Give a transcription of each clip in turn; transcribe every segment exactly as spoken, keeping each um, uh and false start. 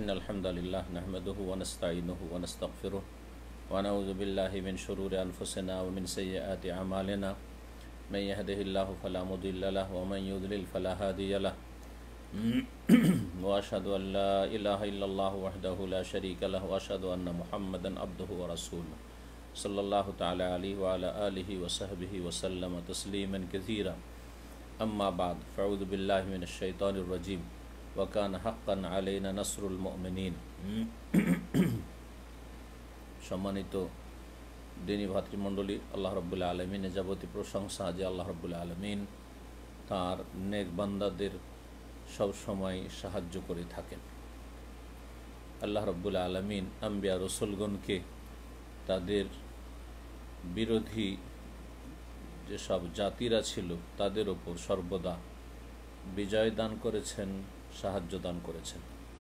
إن الحمد لله نحمده ونستعينه ونستغفره ونعوذ بالله من شرور أنفسنا ومن سيئات أعمالنا من يهده الله فلا مضل له ومن يضلل فلا هادي له وأشهد أن لا إله إلا الله وحده لا شريك له وأشهد أن محمدا عبده ورسوله صلى الله تعالى عليه وعلى آله وصحبه وسلم تسليما كثيرا أما بعد فأعوذ بالله من الشيطان الرجيم وكان حقا علينا نصر المؤمنين সম্মানিত দিনী ভাতৃমণ্ডলী, আল্লাহ রাব্বুল আলামিনের যাবতীয় প্রশংসা যে আল্লাহ রাব্বুল আলামিন তার নেক বান্দাদের সব সময় সাহায্য করে থাকেন। আল্লাহ রাব্বুল আলামিন আম্বিয়া রাসূলগণকে তাদের বিরোধী যেসব জাতিরা ছিল তাদের ওপর সর্বদা বিজয় দান করেছেন, সাহায্য দান করেছেন।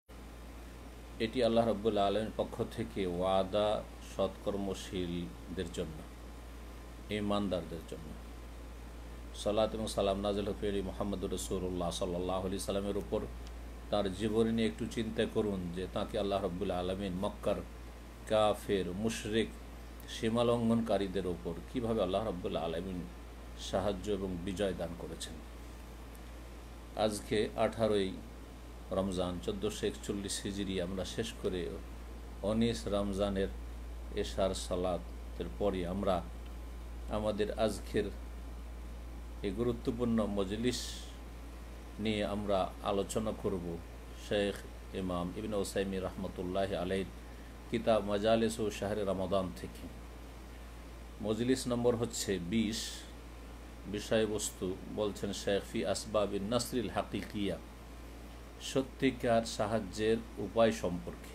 এটি আল্লাহ রাব্বুল আলামিনের পক্ষ থেকে ওয়াদা সৎকর্মশীলদের জন্য, ঈমানদারদের জন্য। সালাত এবং সালাম নাযিল হোক মুহাম্মদুর রাসূলুল্লাহ সাল্লাল্লাহু আলাইহি সাল্লামের উপর। তার জীবনী নিয়ে একটু চিন্তা করুন যে তাকে আল্লাহ রাব্বুল আলামিন মক্কার কাফের, মুশরিক, সীমালঙ্ঘনকারীদের ওপর কীভাবে আল্লাহ রাব্বুল আলামিন সাহায্য এবং বিজয় দান করেছেন। আজকে আঠারোই রমজান চোদ্দোশো একচল্লিশ হিজরি আমরা শেষ করে উনিশ রমজানের এশার সালাতের পরে আমরা আমাদের আজকের এই গুরুত্বপূর্ণ মজলিস নিয়ে আমরা আলোচনা করব শেখ ইমাম ইবনে উসাইমিন রহমতুল্লাহ আলাইহির কিতাব মাজালিস ও শাহরে রমাদান থেকে। মজলিস নম্বর হচ্ছে বিশ। বিষয়বস্তু বলছেন শেখ ফি আসবাবিন নাসরিল হাকিকিয়া, সত্যিকার সাহায্যের উপায় সম্পর্কে।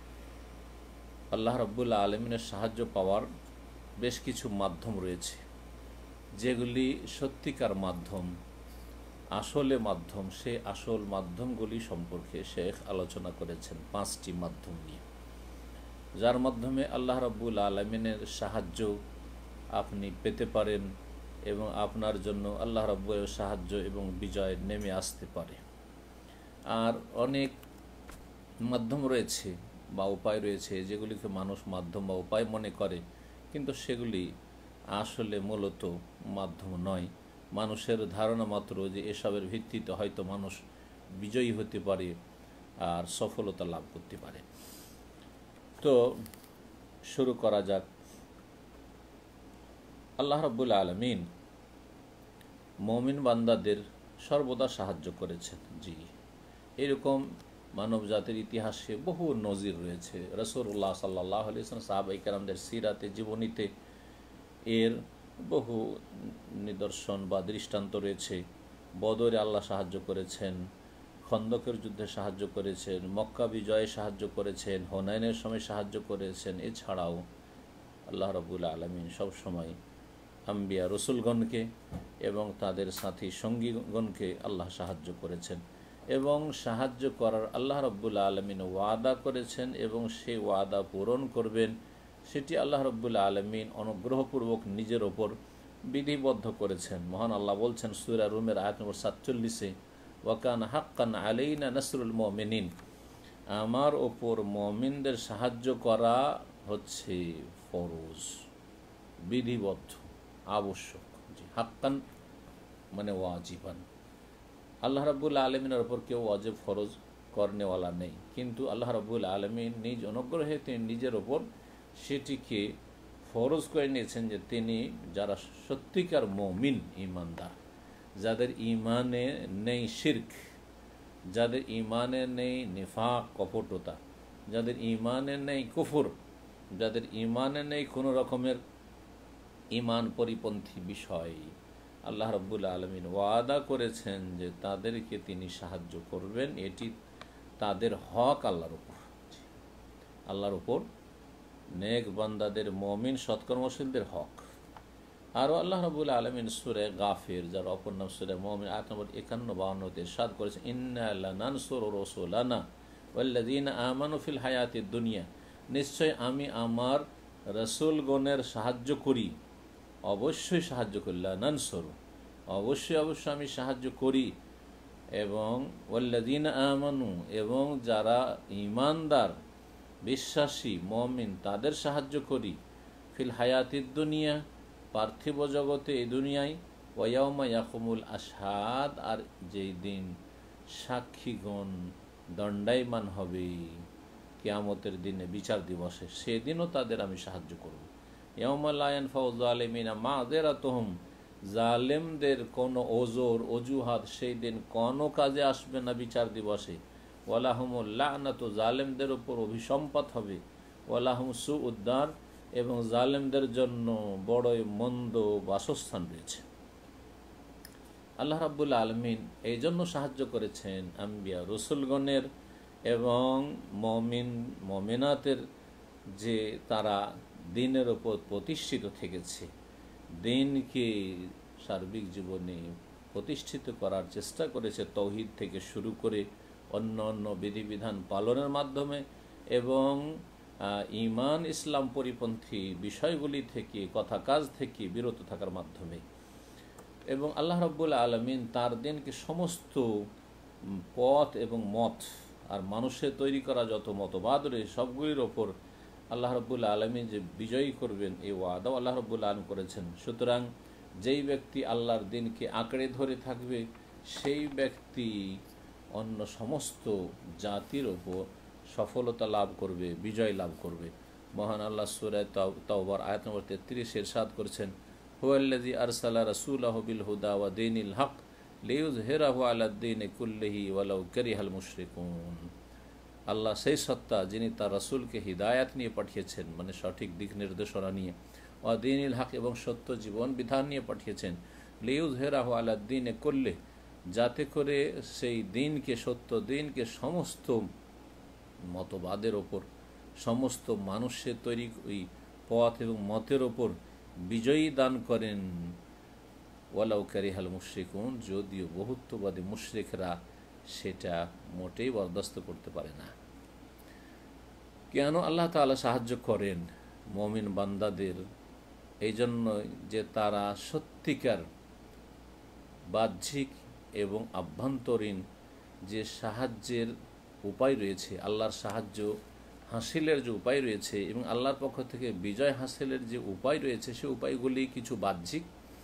আল্লাহ রাব্বুল আলামিনের সাহায্য পাওয়ার বেশ কিছু মাধ্যম রয়েছে, যেগুলি সত্যিকার মাধ্যম, আসলে মাধ্যম। সে আসল মাধ্যমগুলি সম্পর্কে শেখ আলোচনা করেছেন পাঁচটি মাধ্যম নিয়ে, যার মাধ্যমে আল্লাহ রাব্বুল আলামিনের সাহায্য আপনি পেতে পারেন এবং আপনার জন্য আল্লাহ রাব্বুল সাহায্য এবং বিজয় নেমে আসতে পারে। আর অনেক মাধ্যম রয়েছে বা উপায় রয়েছে যেগুলিকে মানুষ মাধ্যম বা উপায় মনে করে, কিন্তু সেগুলি আসলে মূলত মাধ্যম নয়। মানুষের ধারণা মাত্র যে এসবের ভিত্তিতে হয়তো মানুষ বিজয়ী হতে পারে আর সফলতা লাভ করতে পারে। তো শুরু করা যাক। আল্লাহ রাব্বুল আলামিন মুমিন বান্দাদের সর্বদা সাহায্য করেছেন। জি, এরকম মানব জাতির ইতিহাসে বহু নজির রয়েছে। রাসূলুল্লাহ সাল্লাল্লাহু আলাইহি ওয়াসাল্লাম, সাহাবায়ে কেরামদের সিরাতে, জীবনীতে এর বহু নিদর্শন বা দৃষ্টান্ত রয়েছে। বদরে আল্লাহ সাহায্য করেছেন, খন্দকের যুদ্ধে সাহায্য করেছেন, মক্কা বিজয়ে সাহায্য করেছেন, হুনাইনের সময় সাহায্য করেছেন। এছাড়াও আল্লাহ রাব্বুল আলামিন সবসময় আম্বিয়া রসুলগণকে এবং তাদের সাথী সঙ্গীগণকে আল্লাহ সাহায্য করেছেন এবং সাহায্য করার আল্লাহ রাব্বুল আলামিন ওয়াদা করেছেন এবং সেই ওয়াদা পূরণ করবেন, সেটি আল্লাহ রাব্বুল আলামিন অনুগ্রহপূর্বক নিজের ওপর বিধিবদ্ধ করেছেন। মহান আল্লাহ বলছেন সূরা রুমের আয়াত নম্বর সাতচল্লিশে, ওয়াকানা হাক্কান আলাইনা নাসরুল মুমিনিন, আমার ওপর মুমিনদের সাহায্য করা হচ্ছে ফরজ, বিধিবদ্ধ, আবশ্যক। জি, হাক্কান মানে ওয়াজিবান। আল্লাহ রাব্বুল আলামিনের ওপর কেউ ওয়াজিব ফরজ করনেওয়ালা নেই, কিন্তু আল্লাহ রাব্বুল আলামিন নিজ অনুগ্রহে তিনি নিজের ওপর সেটিকে ফরজ করে নিয়েছেন যে তিনি যারা সত্যিকার মুমিন, ঈমানদার, যাদের ঈমানে নেই শিরক, যাদের ঈমানে নেই নিফাক, কপটতা, যাদের ঈমানে নেই কুফর, যাদের ঈমানে নেই কোনো রকমের ঈমান পরিপন্থী বিষয়, আল্লাহ রাব্বুল আলামিন ওয়াদা করেছেন যে তাদেরকে তিনি সাহায্য করবেন। এটি তাদের হক আল্লাহর উপর, আল্লাহর উপর নেক বান্দাদের, মুমিন সৎকর্মশীলদের হক। আরও আল্লাহ রাব্বুল আলামিন সূরা গাফির, যার অপর নাম সূরা মুমিন, আয়াত নম্বর একান্ন বাউন্নতে ইরশাদ করেছেন, ইন্না লানানসুরু রাসূলানা ওয়াল্লাযীনা আমানু ফিল হায়াতিদ দুনিয়া, নিশ্চয় আমি আমার রাসূলগণের সাহায্য করি, অবশ্যই সাহায্য করি। লানানসুরু, অবশ্যই অবশ্যই আমি সাহায্য করি এবং ওয়াল্লাযীনা আমানু, এবং যারা ঈমানদার বিশ্বাসী মুমিন তাদের সাহায্য করি, ফিল হায়াতিদ দুনিয়া, পার্থিব জগতে এই দুনিয়ায়, ওয়া ইয়াউমা ইয়াকুমুল আশহাদ, আর যেই দিন সাক্ষীগণ দণ্ডায়মান হবে কিয়ামতের দিনে, বিচার দিবসে, সেদিনও তাদের আমি সাহায্য করব। ইয়াউমা লা ইয়ানফাউ যালিমিনা মাযিরাতুহুম, জালেমদের কোনো ওজর অজুহাত সেই দিন কোনো কাজে আসবে না বিচার দিবসে। ওয়ালাহুমুল লা'নাতু, জালেমদের উপর অভিসম্পাত হবে। ওয়ালাহুম সুউদ্দার, এবং জালেমদের জন্য বড়ই মন্দ বাসস্থান রয়েছে। আল্লাহ রাব্বুল আলামিন এই জন্য সাহায্য করেছেন আম্বিয়া রসুলগণের এবং মমিন মমিনাতের, যে তারা দিনের ওপর প্রতিষ্ঠিত থেকেছে, দিনকে সার্বিক জীবনে প্রতিষ্ঠিত করার চেষ্টা করেছে, তৌহিদ থেকে শুরু করে অন্য অন্য বিধিবিধান পালনের মাধ্যমে, এবং ঈমান ইসলাম পরিপন্থী বিষয়গুলি থেকে, কথা কাজ থেকে বিরত থাকার মাধ্যমে। এবং আল্লাহ রাব্বুল আলামিন তার দিনকে সমস্ত পথ এবং মত আর মানুষের তৈরি করা যত মতবাদ রয়েছে সবগুলির ওপর আল্লাহ রাব্বুল আলামিন যে বিজয়ী করবেন এই ওয়াদাও আল্লাহ রাব্বুল আলামিন করেছেন। সুতরাং যেই ব্যক্তি আল্লাহর দিনকে আঁকড়ে ধরে থাকবে সেই ব্যক্তি অন্য সমস্ত জাতির ওপর সফলতা লাভ করবে, বিজয় লাভ করবে। মহান আল্লাহ সূরা তাওবার আয়াত নম্বর তেত্রিশ ইরশাদ করেছেন, হুয়াল্লাযী আরসালা রাসূলাহু বিল হুদা ওয়া দীনিল হক লিইয়ুযহিরাহু আলাদ-দীনি কুল্লিহি ওয়ালাউ কারিহাল মুশরিকুন। আল্লাহ সেই সত্তা যিনি তার রাসূলকে হিদায়াত নিয়ে পাঠিয়েছেন, মানে সঠিক দিক নির্দেশনা নিয়ে, ওয়া দীনিল হক, এবং সত্য জীবন বিধান নিয়ে পাঠিয়েছেন, লিইয়ুযহিরাহু আলাদ-দীনি কুল্লিহি, যাতে করে সেই দিনকে, সত্য দিনকে সমস্ত মতবাদের ওপর, সমস্ত মানুষের তৈরি ওই পথ এবং মতের ওপর বিজয়ী দান করেন। ওয়ালাউ কারিহাল মুশরিকুন, যদিও বহুত্ববাদী মুশরিকরা সেটা মোটেই বরদাস্ত করতে পারে না। কেন আল্লাহ তাআলা সাহায্য করেন মুমিন বান্দাদের? এই জন্য যে তারা সত্যিকার বাহ্যিক এবং আভ্যন্তরীণ যে সাহায্যের উপায় রয়েছে, আল্লাহর সাহায্য হাসিলের যে উপায় রয়েছে এবং আল্লাহর পক্ষ থেকে বিজয় হাসিলের যে উপায় রয়েছে, সে উপায়গুলি কিছু বাহ্যিক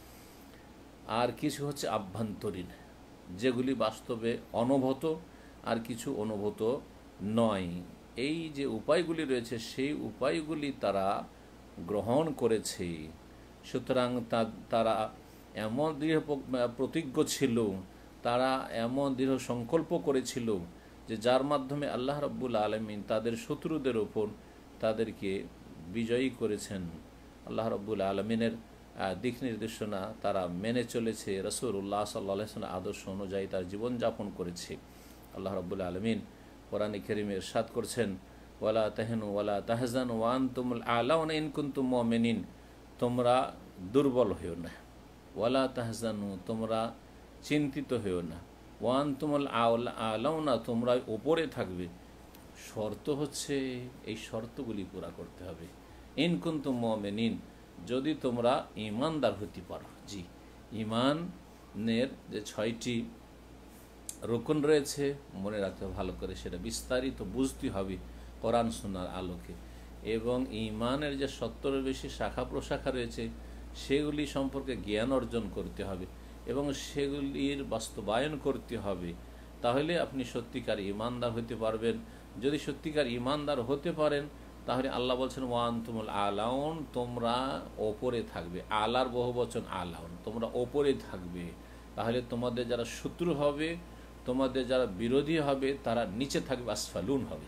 আর কিছু হচ্ছে আভ্যন্তরীণ, যেগুলি বাস্তবে অনুভূত আর কিছু অনুভূত নয়। এই যে উপায়গুলি রয়েছে সেই উপায়গুলি তারা গ্রহণ করেছে। সুতরাং তারা এমন দৃঢ় প্রতিজ্ঞ ছিল, তারা এমন দৃঢ় সংকল্প করেছিল যে যার মাধ্যমে আল্লাহ রাব্বুল আলামিন তাদের শত্রুদের ওপর তাদেরকে বিজয়ী করেছেন। আল্লাহ রাব্বুল আলামিনের দিক নির্দেশনা তারা মেনে চলেছে, রাসূলুল্লাহ সাল্লাল্লাহু আলাইহি ওয়াসাল্লাম আদর্শ অনুযায়ী তার জীবনযাপন করেছে। আল্লাহ রাব্বুল আলামিন কোরআনে কারীমে ইরশাদ করছেন, ওয়ালা তাহিনু ওয়ালা তাহজানু ওয়া আনতুমুল আ'লাউনা ইন কুনতুম মুমিনিন, তোমরা দুর্বল হইও না, ওয়ালা তাহজানু, তোমরা চিন্তিত হইও না, ওয়া আনতুমুল আ'লাউনা, তোমরা উপরে থাকবে। শর্ত হচ্ছে এই শর্তগুলি পুরা করতে হবে। ইন কুনতুম মুমিনিন, যদি তোমরা ঈমানদার হতে পারো। জি, ঈমানের যে ছয়টি রুকন রয়েছে মনে রাখতে ভালো করে, সেটা বিস্তারিত বুঝতে হবে কোরআন সুন্নাহর আলোকে। এবং ঈমানের যে সত্তরের বেশি শাখা প্রশাখা রয়েছে সেগুলি সম্পর্কে জ্ঞান অর্জন করতে হবে এবং সেগুলির বাস্তবায়ন করতে হবে। তাহলে আপনি সত্যিকার ঈমানদার হতে পারবেন। যদি সত্যিকার ঈমানদার হতে পারেন তাহলে আল্লাহ বলছেন ওয়া আনতুমুল আ'লাউন, তোমরা ওপরে থাকবে। আলার বহুবচন আ'লাউন, তোমরা ওপরে থাকবে। তাহলে তোমাদের যারা শত্রু হবে, তোমাদের যারা বিরোধী হবে, তারা নিচে থাকবে, আসফালুন হবে।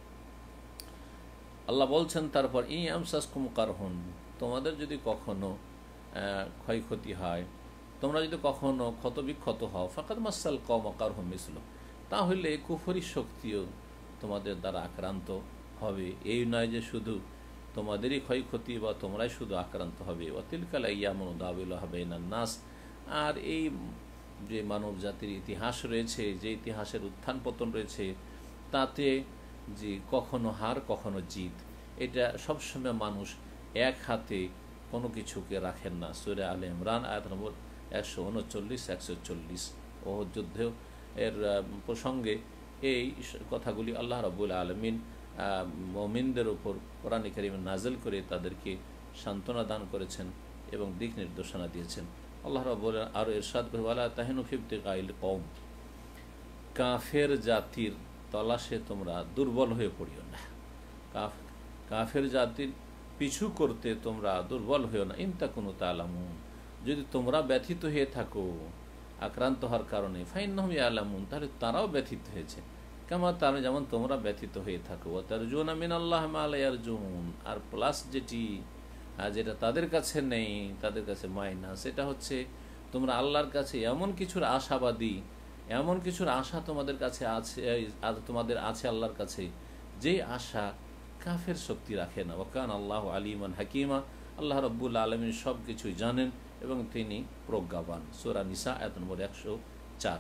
আল্লাহ বলছেন তারপর ই আমসাসকুম কারহুন, তোমাদের যদি কখনো ক্ষয়ক্ষতি হয়, তোমরা যদি কখনো ক্ষতবিক্ষত হও, ফাকাদ মাসাল কওমা কারহুম মিসলু, তাহলে কুফরি শক্তিও তোমাদের দ্বারা আক্রান্ত হবে। এই নয় যে শুধু তোমাদেরই ক্ষয়ক্ষতি বা তোমরাই শুধু আক্রান্ত হবে। ওয়াতিলকাল আইয়ামু নুদাবিলুহা বাইনান নাস, আর এই যে মানব জাতির ইতিহাস রয়েছে, যে ইতিহাসের উত্থান পতন রয়েছে, তাতে যে কখনো হার কখনো জিত, এটা সবসময় মানুষ এক হাতে কোনো কিছুকে রাখেন না। সূরা আলে ইমরান আয়াত নম্বর একশো উনচল্লিশ একশো চল্লিশ। ওহদ যুদ্ধেও এর প্রসঙ্গে এই কথাগুলি আল্লাহ রাব্বুল আলামিন মুমিনদের উপর কোরআন কারীমে নাযিল করে তাদেরকে সান্ত্বনা দান করেছেন এবং দিক নির্দেশনা দিয়েছেন। আল্লাহ রাব্বুল আরও ইরশাদ করে, ওয়ালা তাহিনু ফি ইবতিগাইল কওম, কাফের জাতির তলাশে তোমরা দুর্বল হয়ে পড়িও না, কাফের জাতির পিছু করতে তোমরা দুর্বল হয়েও না। ইন তাকুনু তা'লামুন, যদি তোমরা ব্যথিত হয়ে থাকো আক্রান্ত হওয়ার কারণে, ফাইন্নাহুম ইয়ালামুন, তাহলে তারাও ব্যথিত হয়েছে, কামা তারা যেমন তোমরা ব্যথিত হয়ে থাকো। ওয়া তারজুনা মিনাল্লাহি মা লা ইয়ারজুন, আর প্লাস যেটি যেটা তাদের কাছে নেই, তাদের কাছে মাইনাস, সেটা হচ্ছে তোমরা আল্লাহর কাছে এমন কিছুর আশাবাদী, এমন কিছুর আশা তোমাদের কাছে আছে, তোমাদের আছে আল্লাহর কাছে, যে আশা কাফের শক্তি রাখে না। ওয়াকান আল্লাহু আলিমান হাকিমা, আল্লাহ রাব্বুল আলামিন সব কিছুই জানেন এবং তিনি প্রজ্ঞাবান। সূরা নিসা আয়াত নম্বর একশো চার।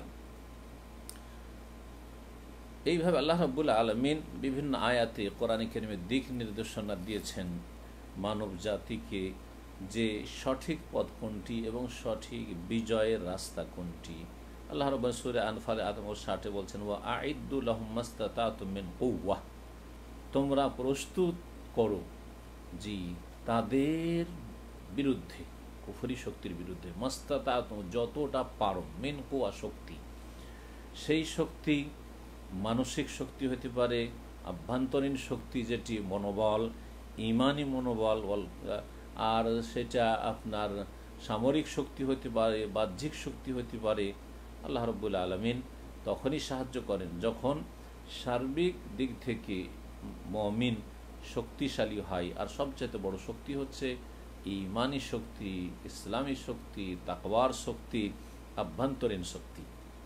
এইভাবে আল্লাহ রাব্বুল আলামিন বিভিন্ন আয়াতে কোরআনে কারীমে দিক নির্দেশনা দিয়েছেন মানব জাতিকে, যে সঠিক পথ কোনটি এবং সঠিক বিজয়ের রাস্তা কোনটি। আল্লাহ রাব্বুল সূরা আনফাল আয়াত নম্বর ষাটে বলছেন, ওয়া আইদ্দু লাহুম মাসতাতাতুম মিন কুওয়া, তোমরা প্রস্তুত করো জি তাদের বিরুদ্ধে, কুফরি শক্তির বিরুদ্ধে, মাসতাতাতুম যতটা পারো, মিন কুওয়া শক্তি, সেই শক্তি মানসিক শক্তি হতে পারে, আভ্যন্তরীণ শক্তি যেটি মনোবল, ইমানি মনোবল, আর সেটা আপনার সামরিক শক্তি হতে পারে, বাহ্যিক শক্তি হতে পারে। আল্লাহ রাব্বুল আলামিন তখনই সাহায্য করেন যখন সার্বিক দিক থেকে মুমিন শক্তিশালী হয়। আর সবচেয়ে বড় শক্তি হচ্ছে ইমানি শক্তি, ইসলামী শক্তি, তাকওয়ার শক্তি, আভ্যন্তরীণ শক্তি।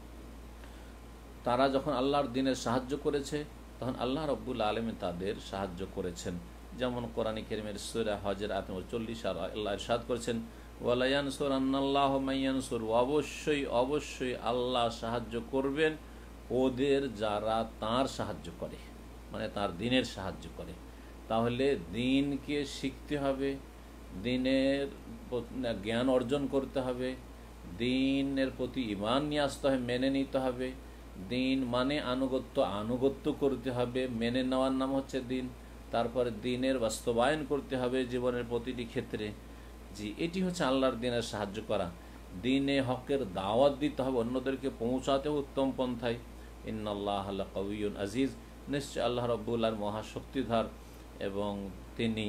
তারা যখন আল্লাহর দ্বীনের সাহায্য করেছে তখন আল্লাহ রাব্বুল আলামিন তাদের সাহায্য করেছেন। যেমন কোরআনে কারীমের সূরা হজের আয়াত নম্বর চল্লিশ আর আল্লাহ ইরশাদ করেছেন, ওয়ালা ইয়ানসুরান্নাল্লাহু মান ইয়ানসুর, অবশ্যই অবশ্যই আল্লাহ সাহায্য করবেন ওদের যারা তার সাহায্য করে, মানে তার দ্বীনের সাহায্য করে। তাহলে দ্বীনকে শিখতে হবে, দ্বীনের জ্ঞান অর্জন করতে হবে, দ্বীনের প্রতি ঈমান নিয়ে আসতে হবে, মেনে নিতে হবে। দ্বীন মানে আনুগত্য, আনুগত্য করতে হবে, মেনে নেওয়ার নাম হচ্ছে দ্বীন। তারপরে দ্বীনের বাস্তবায়ন করতে হবে জীবনের প্রতিটি ক্ষেত্রে। জি, এটি হচ্ছে আল্লাহর দ্বীনের সাহায্য করা। দ্বীনে হকের দাওয়াত দিতে হবে, অন্যদেরকে পৌঁছাতে উত্তম পন্থায়। ইন্নাল্লাহা লাকাউইয়ুন আজিজ, নিশ্চয় আল্লাহ রাব্বুল আলামিন মহাশক্তিধর এবং তিনি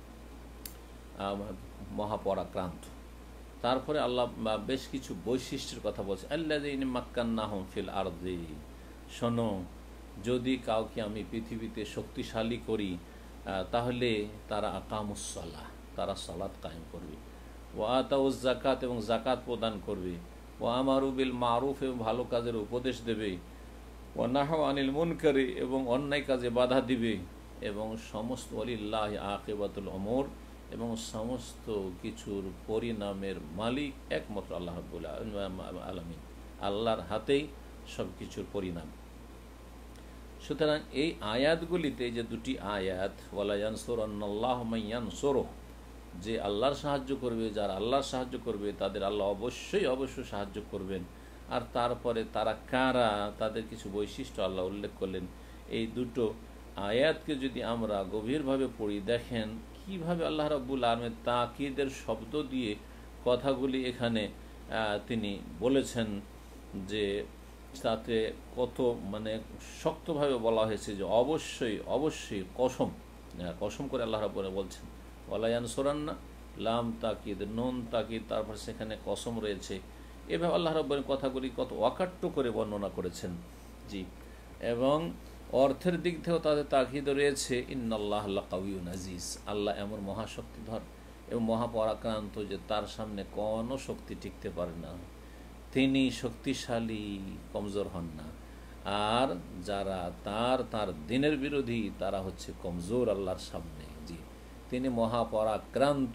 মহাপরাক্রান্ত। তারপরে আল্লাহ বেশ কিছু বৈশিষ্ট্যের কথা বলছে, আল্লাযীনা মাক্কান্নাহুম ফিল আরদি, শোনো যদি কাউকে আমি পৃথিবীতে শক্তিশালী করি তাহলে তারা আকামুস সালাহ, তারা সালাত কায়েম করবে, ওয়া আতাউজ যাকাত, এবং যাকাত প্রদান করবে, ওয়া আমারু বিল মারুফ, এবং ভালো কাজের উপদেশ দেবে, ওয়া নাহাউ আনিল মুনকারি, এবং অন্যায় কাজে বাধা দিবে, এবং সমস্ত ওয়ালিল্লাহি আকিবাতুল উমুর, এবং সমস্ত কিছুর পরিণামের মালিক একমাত্র আল্লাহ রাব্বুল আলামিন, আল্লাহর হাতেই সব কিছুর পরিণাম। সুতরাং এই আয়াতগুলিতে যে দুটি আয়াত, ওয়ালা ইয়ানসুরান্নাল্লাহু মান ইয়ানসুরুহ, যে আল্লাহর সাহায্য করবে, যারা আল্লাহর সাহায্য করবে তাদের আল্লাহ অবশ্যই অবশ্যই সাহায্য করবেন। আর তারপরে তারা কারা, তাদের কিছু বৈশিষ্ট্য আল্লাহ উল্লেখ করলেন। এই দুটো আয়াতকে যদি আমরা গভীরভাবে পড়ি, দেখেন কিভাবে আল্লাহ রাব্বুল আলামিন তাকিদের শব্দ দিয়ে কথাগুলি এখানে তিনি বলেছেন, যে তাতে কত মানে শক্তভাবে বলা হয়েছে যে অবশ্যই অবশ্যই কসম, কসম করে আল্লাহ রাব্বুল বলছেন, ওয়ালা ইয়ানসুরান্না, লাম তাকিদ, নুন তাকিদ, তারপর সেখানে কসম রয়েছে। এভাবে আল্লাহ রাব্বুল কথাগুলি কত অকাট্য করে বর্ণনা করেছেন। জি, এবং অর্থের দিক থেকেও তাদের তাকিদ রয়েছে, ইন্নাল্লাহা লাকাউইয়ুন আজিজ, আল্লাহ এমন মহাশক্তিধর এবং মহাপরাক্রান্ত যে তার সামনে কোনো শক্তি টিকতে পারে না। তিনি শক্তিশালী, কমজোর হন না। আর যারা তার তার দ্বীনের বিরোধী তারা হচ্ছে কমজোর আল্লাহর সামনে। জি, তিনি মহাপরাক্রান্ত,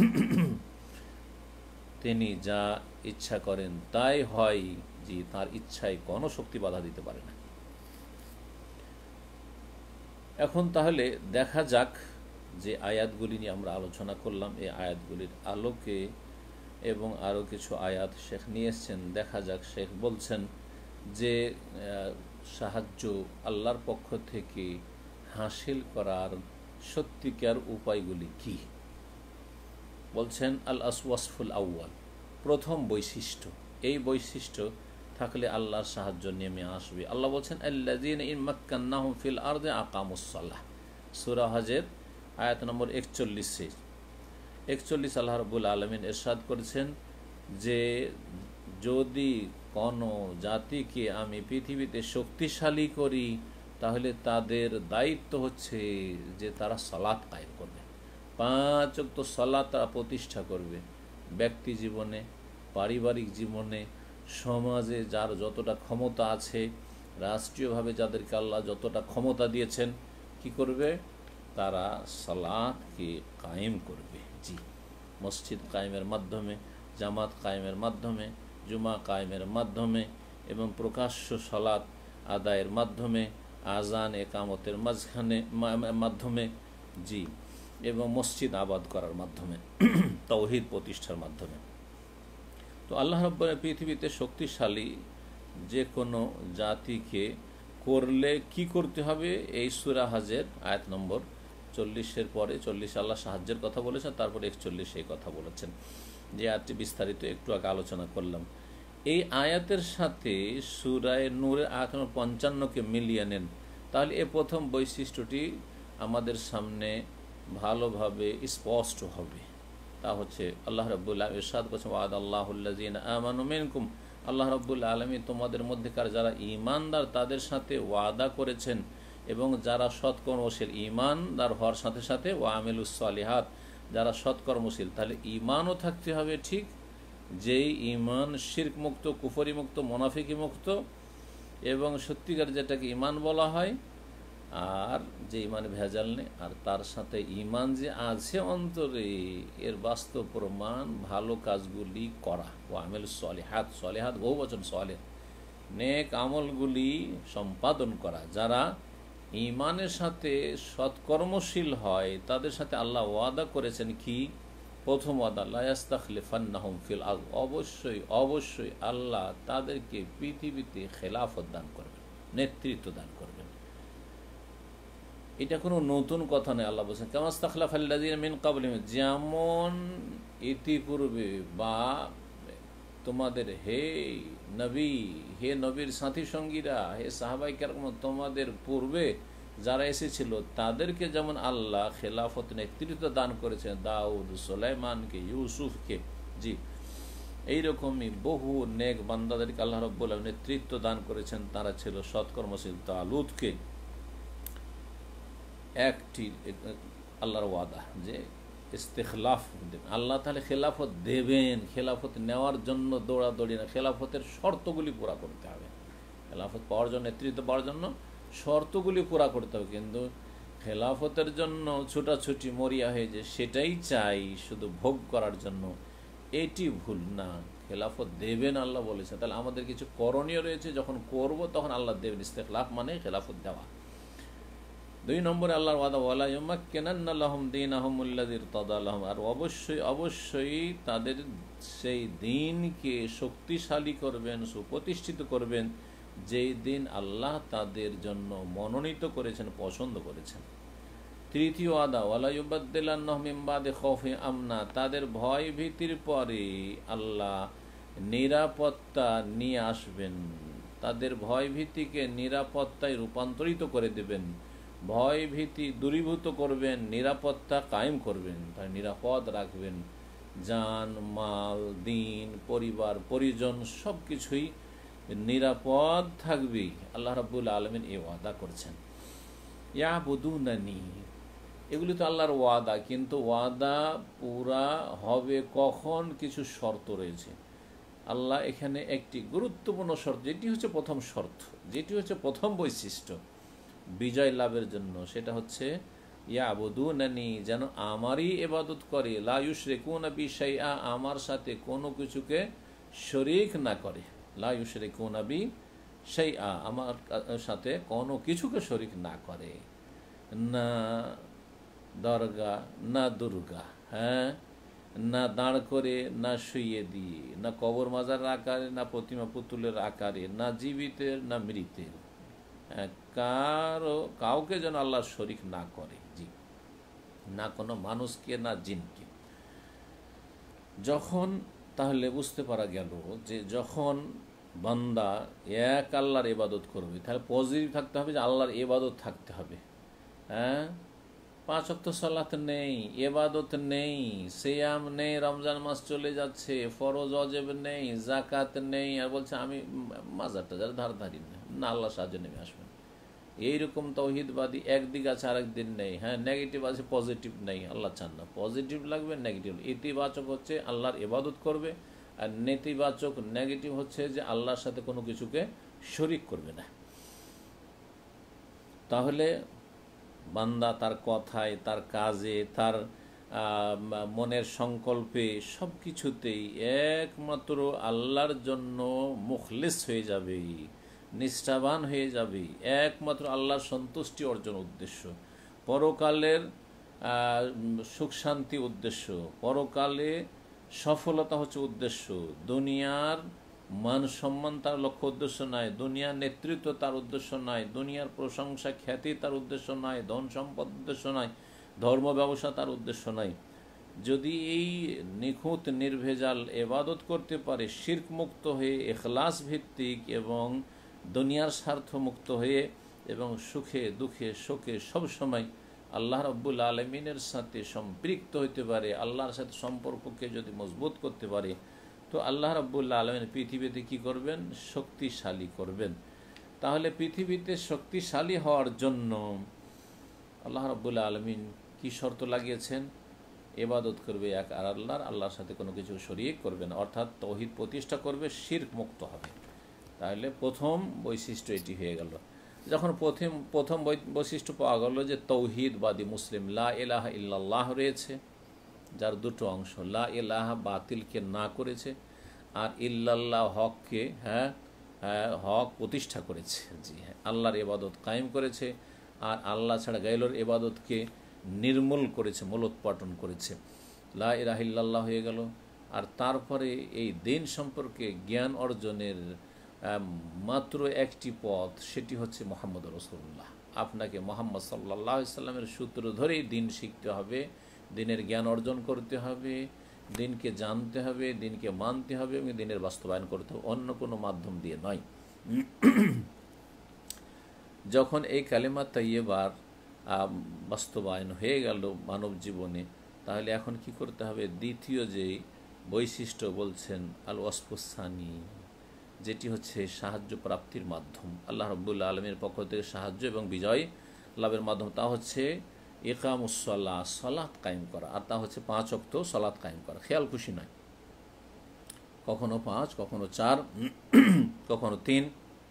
তিনি যা ইচ্ছা করেন তাই হয়। জি, তার ইচ্ছায় কোনো শক্তি বাধা দিতে পারে না। এখন তাহলে দেখা যাক যে আয়াতগুলি নিয়ে আমরা আলোচনা করলাম, এই আয়াতগুলির আলোকে এবং আরও কিছু আয়াত শেখ নিয়ে এসছেন। দেখা যাক, শেখ বলছেন যে সাহায্য আল্লাহর পক্ষ থেকে হাসিল করার সত্যিকার উপায়গুলি কি? বলছেন আল আসওয়াসফুল আউয়াল, প্রথম বৈশিষ্ট্য, এই বৈশিষ্ট্য থাকলে আল্লাহর সাহায্য নেমে আসবে। আল্লাহ বলছেন আল্লাযীনা ইন মাক্কান্নাহুম ফিল আরদি আকামুস সালাহ, সূরা হজের আয়াত নম্বর একচল্লিশে একচল্লিশ আল্লাহ রাব্বুল আলামিন ইরশাদ করেছেন যে যদি কোনো জাতিকে আমি পৃথিবীতে শক্তিশালী করি তাহলে তাদের দায়িত্ব হচ্ছে যে তারা সালাত কায়েম করবে, পাঁচ ওয়াক্ত সালাত তারা প্রতিষ্ঠা করবে। ব্যক্তি জীবনে, পারিবারিক জীবনে, সমাজে যার যতটা ক্ষমতা আছে, রাষ্ট্রীয়ভাবে যাদেরকে আল্লাহ যতটা ক্ষমতা দিয়েছেন, কি করবে? তারা সালাতকে কায়েম করবে। জি, মসজিদ কায়েমের মাধ্যমে, জামাত কায়েমের মাধ্যমে, জুমা কায়েমের মাধ্যমে এবং প্রকাশ্য সালাত আদায়ের মাধ্যমে, আজান একামতের মাঝখানে মাধ্যমে, জি, এবং মসজিদ আবাদ করার মাধ্যমে, তাওহীদ প্রতিষ্ঠার মাধ্যমে। তো আল্লাহ রাব্বুল পৃথিবীতে শক্তিশালী যে কোনো জাতিকে করলে কি করতে হবে, এই সূরা হজের আয়াত নম্বর চল্লিশের পরে চল্লিশ আল্লাহ সাহায্যের কথা বলেছেন, তারপরে একচল্লিশ এই কথা বলেছেন, যে আয়াতটি বিস্তারিত একটু আগে আলোচনা করলাম। এই আয়াতের সাথে সূরায়ে নূরের আয়াত নম্বর পঞ্চান্নকে মিলিয়ে নেন, তাহলে এ প্রথম বৈশিষ্ট্যটি আমাদের সামনে ভালোভাবে স্পষ্ট হবে। তা হচ্ছে আল্লাহ রাব্বুল আলামিন ইরশাদ করেছেন ওয়াদাল্লাহুল্লাযীনা আমানু মিনকুম, আল্লাহ রাব্বুল আলামিন তোমাদের মধ্যেকার যারা ঈমানদার তাদের সাথে ওয়াদা করেছেন, এবং যারা সৎকর্মশীল, ঈমানদার হওয়ার সাথে সাথে ওয়া আমিলুস সালিহাত, যারা সৎকর্মশীল, তাহলে ঈমানও থাকতে হবে ঠিক, যেই ঈমান শিরক মুক্ত, কুফরি মুক্ত, মুনাফিকি মুক্ত, এবং সত্যিকার যেটাকে ঈমান বলা হয়, আর যে ঈমান ভেজাল নেই, আর তার সাথে ঈমান যে আছে অন্তরে, এর বাস্তব প্রমাণ ভালো কাজগুলি করা। ও আমিল সালিহাত, সালিহাত বহু বচন সালেহ, নেক আমলগুলি সম্পাদন করা। যারা ঈমানের সাথে সৎকর্মশীল হয় তাদের সাথে আল্লাহ ওয়াদা করেছেন কি? প্রথম ওয়াদা, লা ইস্তাখলিফান্নাহুম ফিল আরদ, অবশ্যই অবশ্যই আল্লাহ তাদেরকে পৃথিবীতে খেলাফত দান করবেন, নেতৃত্ব দান করবেন। এটা কোনো নতুন কথা নয়। আল্লাহ বলছেন কামা ইস্তাখলাফাল্লাযীনা মিন ক্বাবলিহিম, যেমন ইতিপূর্বে বা তোমাদের হে নবী, হে নবীর সাথী সঙ্গীরা, হে সাহাবায়ে কেরাম, তোমাদের পূর্বে যারা এসেছিল তাদেরকে যেমন আল্লাহ খেলাফত নেতৃত্ব দান করেছেন, দাউদ, সুলাইমানকে, ইউসুফকে, জি, এইরকমই বহু নেক বান্দাদেরকে আল্লাহ রাব্বুল আলামিন নেতৃত্ব দান করেছেন, তারা ছিল সৎকর্মশীল। তালুতকে একটি আল্লাহর ওয়াদা যে ইস্তেখলাফ দেবেন, আল্লাহ তাহলে খেলাফত দেবেন। খেলাফত নেওয়ার জন্য দৌড়াদৌড়ি না, খেলাফতের শর্তগুলি পুরা করতে হবে। খেলাফত পাওয়ার জন্য, নেতৃত্ব পাওয়ার জন্য শর্তগুলি পুরা করতে হবে, কিন্তু খেলাফতের জন্য ছুটাছুটি মরিয়া হয়ে যে সেটাই চাই শুধু ভোগ করার জন্য, এটি ভুল না। খেলাফত দেবেন আল্লাহ বলেছে, তাহলে আমাদের কিছু করণীয় রয়েছে, যখন করব তখন আল্লাহ দেবেন। ইস্তেখলাফ মানে খেলাফত দেওয়া। দুই নম্বরে আল্লাহর ওয়াদা, ওয়ালা ইউমাক্কিনান্না লাহুম দীনাহুমুল্লাযী ইরতাদা লাহুম, আর অবশ্যই অবশ্যই তাদের সেই দিনকে শক্তিশালী করবেন, সুপ্রতিষ্ঠিত করবেন, যেই দিন আল্লাহ তাদের জন্য মনোনীত করেছেন, পছন্দ করেছেন। তৃতীয় ওয়াদা, ওয়ালা ইউবাদদিলান্নাহুম মিন বাদি খাউফি আমনা, তাদের ভয় ভীতির পরে আল্লাহ নিরাপত্তা নিয়ে আসবেন, তাদের ভয় ভীতিকে নিরাপত্তায় রূপান্তরিত করে দেবেন, ভয় ভীতি দূরীভূত করবেন, নিরাপত্তা কায়েম করবেন, তাই নিরাপদ রাখবেন। জান, মাল, দিন, পরিবার, পরিজন সব কিছুই নিরাপদ থাকবে। আল্লাহ রাব্বুল আলামিন এই ওয়াদা করছেন। ইয়াবুদুনানি, এগুলি তো আল্লাহর ওয়াদা, কিন্তু ওয়াদা পুরা হবে কখন? কিছু শর্ত রয়েছে। আল্লাহ এখানে একটি গুরুত্বপূর্ণ শর্ত, যেটি হচ্ছে প্রথম শর্ত, যেটি হচ্ছে প্রথম বৈশিষ্ট্য বিজয় লাভের জন্য, সেটা হচ্ছে ইয়াবুদুনানি, যেন আমারই ইবাদত করে, লা ইউশরিকুনা বি শাইআ, আমার সাথে কোনো কিছুকে শরীক না করে, লা ইউশরিকুনা বি শাইআ, আমার সাথে কোনো কিছুকে শরীক না করে, না দরগা, না দুর্গা, হ্যাঁ, না দাঁড় করে, না শুইয়ে দিয়ে, না কবর মাজার আকারে, না প্রতিমা পুতুলের আকারে, না জীবিতের না মৃতের, কারো কাউকে যেন আল্লাহ শরিক না করে। জি, না কোনো মানুষকে না জিনকে। যখন তাহলে বুঝতে পারা গেল যে যখন বান্দা এক আল্লাহর ইবাদত করবে, তাহলে পজিটিভ থাকতে হবে যে আল্লাহর ইবাদত থাকতে হবে। হ্যাঁ, পাঁচ ওয়াক্ত সালাত নেই, ইবাদত নেই, সিয়াম নেই, রমজান মাস চলে যাচ্ছে, ফরজ ওয়াজিব নেই, যাকাত নেই, আর বলছে আমি মাজারটা যারা ধার ধারি না, না আল্লাহ সাহায্য নেমে আসবেন। এইরকম তৌহিদবাদী একদিক আছে, আরেক দিন নেই। হ্যাঁ, নেগেটিভ আছে, পজিটিভ নেই, আল্লাহ চান না। পজিটিভ লাগবে, নেগেটিভ। ইতিবাচক হচ্ছে আল্লাহর ইবাদত করবে, আর নেতিবাচক নেগেটিভ হচ্ছে যে আল্লাহর সাথে কোনো কিছুকে শরিক করবে না। তাহলে বান্দা তার কথায়, তার কাজে, তার মনের সংকল্পে সব কিছুতেই একমাত্র আল্লাহর জন্য মুখলিস হয়ে যাবে, নিষ্ঠাবান হয়ে যাবে। একমাত্র আল্লাহর সন্তুষ্টি অর্জন উদ্দেশ্য, পরকালের সুখ শান্তি উদ্দেশ্য, পরকালে সফলতা হচ্ছে উদ্দেশ্য। দুনিয়ার মান সম্মান তার লক্ষ্য উদ্দেশ্য নয়, দুনিয়ার নেতৃত্ব তার উদ্দেশ্য নয়, দুনিয়ার প্রশংসা খ্যাতি তার উদ্দেশ্য নয়, ধন সম্পদ উদ্দেশ্য নয়, ধর্ম ব্যবসা তার উদ্দেশ্য নয়। যদি এই নিখুঁত নির্ভেজাল এবাদত করতে পারে, শিরক মুক্ত হয়ে, ইখলাস ভিত্তিক এবং দুনিয়ার স্বার্থ মুক্ত হয়ে, এবং সুখে দুঃখে শোকে সবসময় আল্লাহ রাব্বুল আলামিনের সাথে সম্পৃক্ত হইতে পারে, আল্লাহর সাথে সম্পর্ককে যদি মজবুত করতে পারে, তো আল্লাহ রাব্বুল আলামিন পৃথিবীতে কি করবেন? শক্তিশালী করবেন। তাহলে পৃথিবীতে শক্তিশালী হওয়ার জন্য আল্লাহ রাব্বুল আলামিন কি শর্ত লাগিয়েছেন? ইবাদত করবে এক আর আল্লাহর, আল্লাহর সাথে কোনো কিছু শরীক করবে না, অর্থাৎ তাওহীদ প্রতিষ্ঠা করবে, শিরক মুক্ত হবে। তাহলে প্রথম বৈশিষ্ট্য এটি হয়ে গেল। যখন প্রথম প্রথম বৈশিষ্ট্য পাওয়া গেল যে তৌহিদবাদী মুসলিম, লা ইলাহা ইল্লাল্লাহ রয়েছে, যার দুটো অংশ, লা ইলাহা বাতিলকে না করেছে, আর ইল্লাল্লাহ হককে, হ্যাঁ হ্যাঁ হক প্রতিষ্ঠা করেছে। জি হ্যাঁ, আল্লাহর ইবাদত কায়েম করেছে, আর আল্লাহ ছাড়া গায়রের ইবাদতকে নির্মূল করেছে, মূলোৎপাটন করেছে। লা ইলাহা ইল্লাল্লাহ হয়ে গেল। আর তারপরে এই দিন সম্পর্কে জ্ঞান অর্জনের মাত্র একটি পথ, সেটি হচ্ছে মুহাম্মদ রাসূলুল্লাহ। আপনাকে মুহাম্মদ সাল্লাল্লাহু আলাইহি সাল্লামের সূত্র ধরেই দিন শিখতে হবে, দিনের জ্ঞান অর্জন করতে হবে, দিনকে জানতে হবে, দিনকে মানতে হবে এবং দিনের বাস্তবায়ন করতে হবে, অন্য কোনো মাধ্যম দিয়ে নয়। যখন এই কালেমা তাইয়্যিবার বাস্তবায়ন হয়ে গেল মানব জীবনে, তাহলে এখন কি করতে হবে? দ্বিতীয় যে বৈশিষ্ট্য বলছেন আল ওয়াসফুসানি, যেটি হচ্ছে সাহায্য প্রাপ্তির মাধ্যম, আল্লাহ রাব্বুল আলামিনের পক্ষ থেকে সাহায্য এবং বিজয় লাভের মাধ্যম, তা হচ্ছে ইকামুসসালাহ, সালাত কায়েম করা। আর তা হচ্ছে পাঁচ ওয়াক্ত সালাত কায়েম করা, খেয়াল খুশি নয়, কখনো পাঁচ, কখনো চার, কখনো তিন।